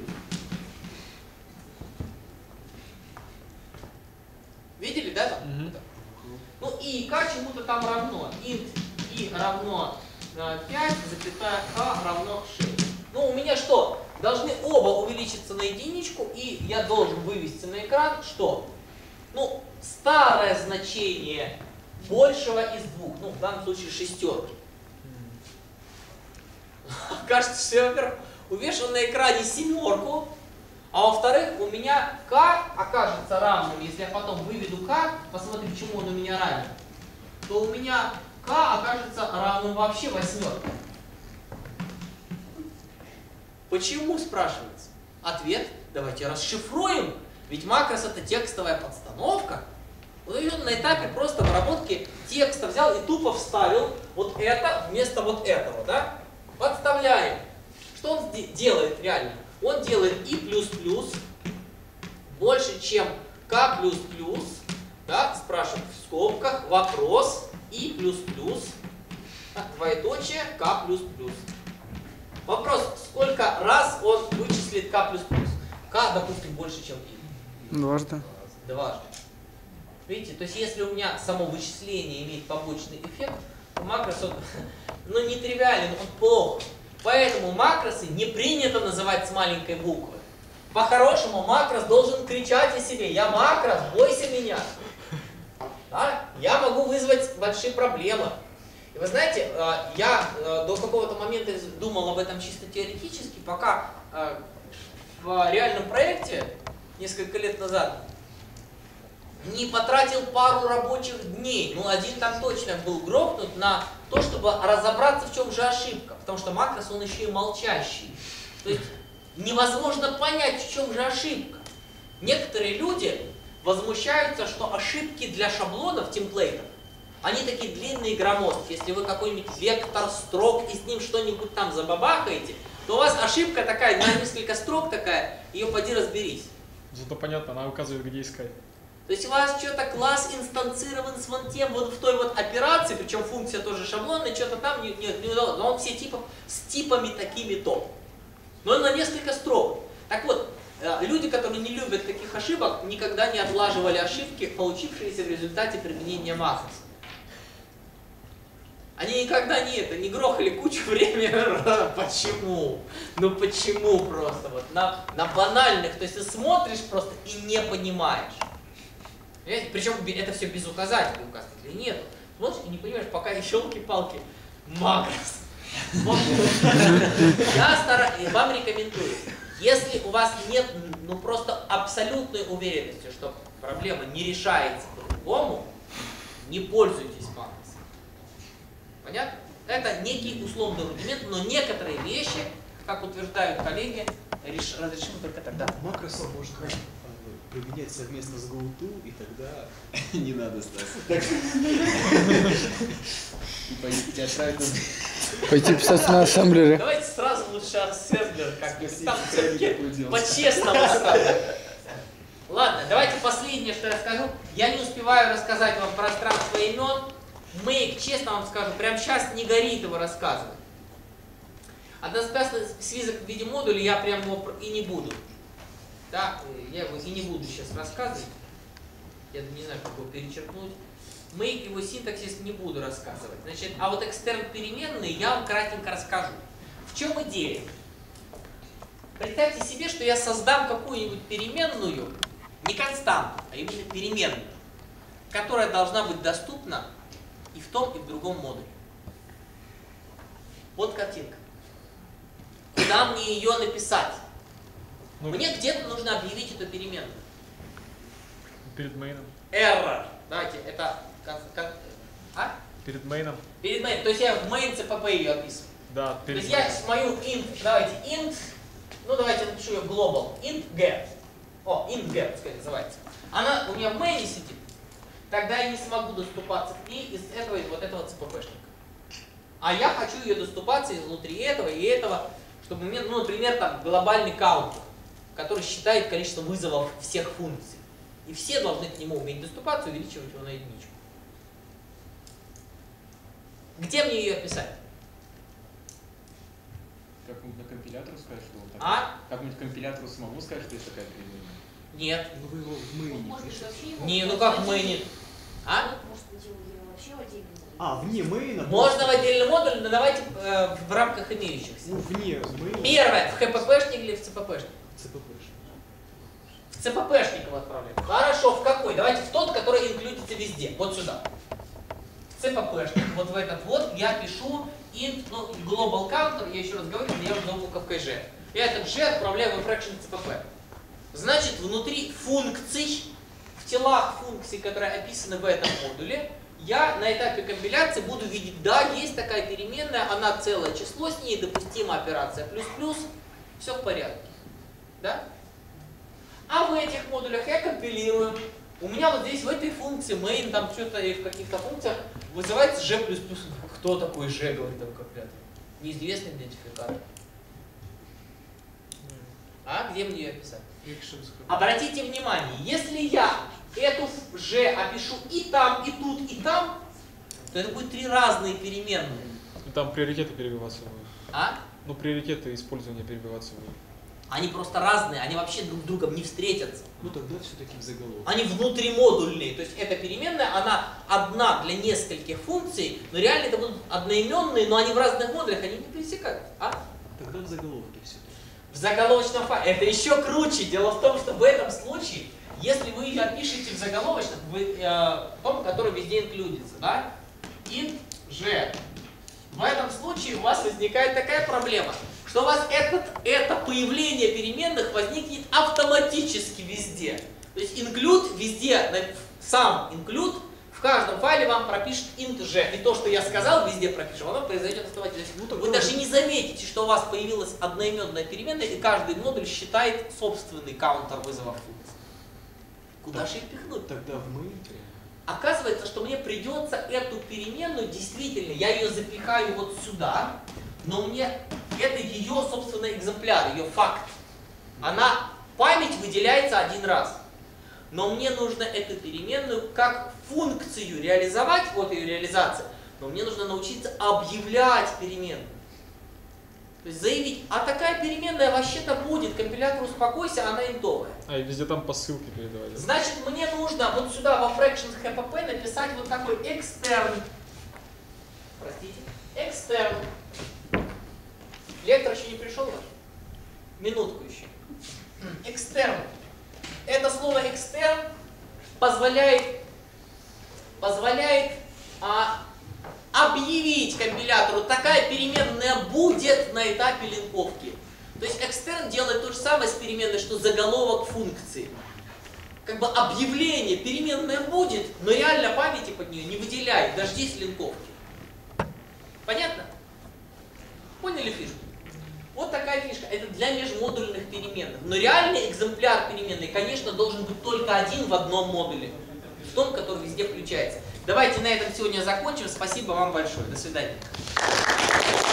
Видели, да? Там? Мгм. Ну и и к чему-то там равно. Int и равно пять, запятая k равно шесть. Ну у меня что? Должны оба увеличиться на единичку, и я должен вывести на экран что? Ну, старое значение большего из двух. Ну, в данном случае шестерки. Кажется, что я, во-первых, увешал на экране семерку, а во-вторых, у меня k окажется равным, если я потом выведу k, посмотрим, чему он у меня равен, то у меня k окажется равным вообще восьмерке. Почему, спрашивается? Ответ давайте расшифруем. Ведь макрос это текстовая подстановка. Вот он на этапе просто обработки текста взял и тупо вставил вот это вместо вот этого, да? Подставляем. Что он делает реально? Он делает и плюс плюс больше, чем k плюс плюс, да? Спрашивает в скобках вопрос и плюс плюс, двоеточие k плюс плюс. Вопрос, сколько раз он вычислит k плюс плюс? K, допустим, больше, чем i. Дважды. Дважды. Видите, то есть если у меня само вычисление имеет побочный эффект, то макрос, он, ну, нетривиален, он плох. Поэтому макросы не принято называть с маленькой буквы. По-хорошему макрос должен кричать о себе: я макрос, бойся меня. Да? Я могу вызвать большие проблемы. И вы знаете, я до какого-то момента думал об этом чисто теоретически, пока в реальном проекте несколько лет назад не потратил пару рабочих дней, ну один там точно был грохнут на то, чтобы разобраться, в чем же ошибка. Потому что макрос, он еще и молчащий. То есть невозможно понять, в чем же ошибка. Некоторые люди возмущаются, что ошибки для шаблонов, темплейтов, они такие длинные и громоздкие. Если вы какой-нибудь вектор строк и с ним что-нибудь там забабахаете, то у вас ошибка такая, на несколько строк такая, ее поди разберись. Зато понятно, она указывает, где искать. То есть у вас что-то класс инстанцирован с вон тем, вот в той вот операции, причем функция тоже шаблонная, что-то там не, не, не удалось, но он все типа с типами такими-то. Но он на несколько строк. Так вот, люди, которые не любят таких ошибок, никогда не отлаживали ошибки, получившиеся в результате применения макроса. Они никогда не это, не грохали кучу времени. Почему? Ну почему просто? Вот на, на банальных, то есть ты смотришь просто и не понимаешь. Понимаете? Причем это все без указателей, указателей нет. Смотришь и не понимаешь, пока щелки-палки, макрос. Я стараюсь, вам рекомендую, если у вас нет ну просто абсолютной уверенности, что проблема не решается по-другому, не пользуйтесь макросом. Понятно? Это некий условный рудимент, но некоторые вещи, как утверждают коллеги, разрешимы только тогда. Макроса можно применять совместно с GoTo, и тогда не надо Стаса. И пойти отправить нас. Пойти писать на ассемблере. Давайте сразу лучше ассемблер как-нибудь там Спасибо, такое дело. по-честному ставим. Ладно, давайте последнее, что я скажу. Я не успеваю рассказать вам пространство имен. make, честно вам скажу, прямо сейчас не горит его рассказывать. Односпособный связок в виде модуля я прям его и не буду. Да, я его и не буду сейчас рассказывать. Я не знаю, как его перечеркнуть. Make его синтаксис не буду рассказывать. Значит, а вот экстерн переменные я вам кратенько расскажу. В чем идея? Представьте себе, что я создам какую-нибудь переменную, не константу, а именно переменную, которая должна быть доступна и в том, и в другом модуле. Вот картинка. Куда мне ее написать? Ну, Мне где-то нужно объявить эту переменную. перед мейном. Error. Давайте, это... Как, а? Перед мейном. Перед main. То есть я в main cpp ее описываю. Да, То перед есть я мою int, давайте int, ну давайте напишу ее global, int get. О, int get, пускай называется. Она у меня в main сидит. Тогда я не смогу доступаться к ней из этого и вот этого cppшника. А я хочу ее доступаться изнутри этого и этого, чтобы у меня, ну, например, там глобальный каунтер, который считает количество вызовов всех функций. И все должны к нему уметь доступаться, увеличивать его на единичку. Где мне ее описать? Как-нибудь на компилятору сказать, что вот так? А? Как-нибудь компилятору самому сказать, что есть такая переменная? Нет. Ну вы его в мэйне Может быть, пишете. вообще его Не, ну в как мы отдельный- не... А? Может быть, его его вообще в отдельный модуль. А, вне мейна? Можно в отдельный модуль, но давайте э, в рамках имеющихся. Ну, вне мейна. Первое, в хппшник или в цппшник? ЦППш. В цппшник его отправляем. Хорошо, в какой? Давайте в тот, который инклюдится везде. Вот сюда. В цппшник, вот в этот вот, я пишу int, ну, global counter, я еще раз говорю, я уже забыл буковкой G. Я этот G отправляю в fraction cpp. Значит, внутри функций, в телах функций, которые описаны в этом модуле, я на этапе компиляции буду видеть, да, есть такая переменная, она целое число, с ней допустима операция плюс-плюс, все в порядке. Да? А в этих модулях я компилирую. У меня вот здесь в этой функции main, там что-то и в каких-то функциях вызывается G++. Кто такой G, говорит там компилятор? Неизвестный идентификатор. А где мне ее описать? Обратите внимание, если я эту G опишу и там, и тут, и там, то это будет три разные переменные. Ну, там приоритеты перебиваться будут. А? Ну, приоритеты использования перебиваться будут. Они просто разные, они вообще друг с другом не встретятся. Ну тогда все-таки в заголовке. Они внутримодульные, то есть эта переменная, она одна для нескольких функций, но реально это будут одноименные, но они в разных модулях, они не пересекаются. А? Тогда в заголовке все-таки. В заголовочном файле. Это еще круче. Дело в том, что в этом случае, если вы ее опишете в заголовочном, в э, том, который везде инклюдится, да, int g, в этом случае у вас возникает такая проблема, что у вас этот, это появление переменных возникнет автоматически везде. То есть include везде, сам include в каждом файле вам пропишет int g. И то, что я сказал, везде пропишу, оно произойдет автоматически. Ну, Вы даже не заметите, что у вас появилась одноименная переменная, и каждый модуль считает собственный каунтер вызова функции. Куда же их пихнуть? Тогда в мейне. Оказывается, что мне придется эту переменную, действительно, я ее запихаю вот сюда, но мне это ее, собственно, экземпляр, ее факт. Она, память выделяется один раз. Но мне нужно эту переменную как функцию реализовать, вот ее реализация, но мне нужно научиться объявлять переменную. То есть заявить, а такая переменная вообще-то будет, компилятор успокойся, она интовая. А, и везде там по ссылке передавать. Да? Значит, мне нужно вот сюда во fractions hpp написать вот такой extern. Простите. Extern. Лектор еще не пришел ваш? Минутку еще. Extern. Это слово extern позволяет, позволяет а, объявить компилятору, такая переменная будет на этапе линковки. То есть extern делает то же самое с переменной, что заголовок функции. Как бы объявление, переменная будет, но реально памяти под нее не выделяет, дождись линковки. Понятно? Поняли фишку? Вот такая фишка. Это для межмодульных переменных. Но реальный экземпляр переменной, конечно, должен быть только один в одном модуле. В том, который везде включается. Давайте на этом сегодня закончим. Спасибо вам большое. До свидания.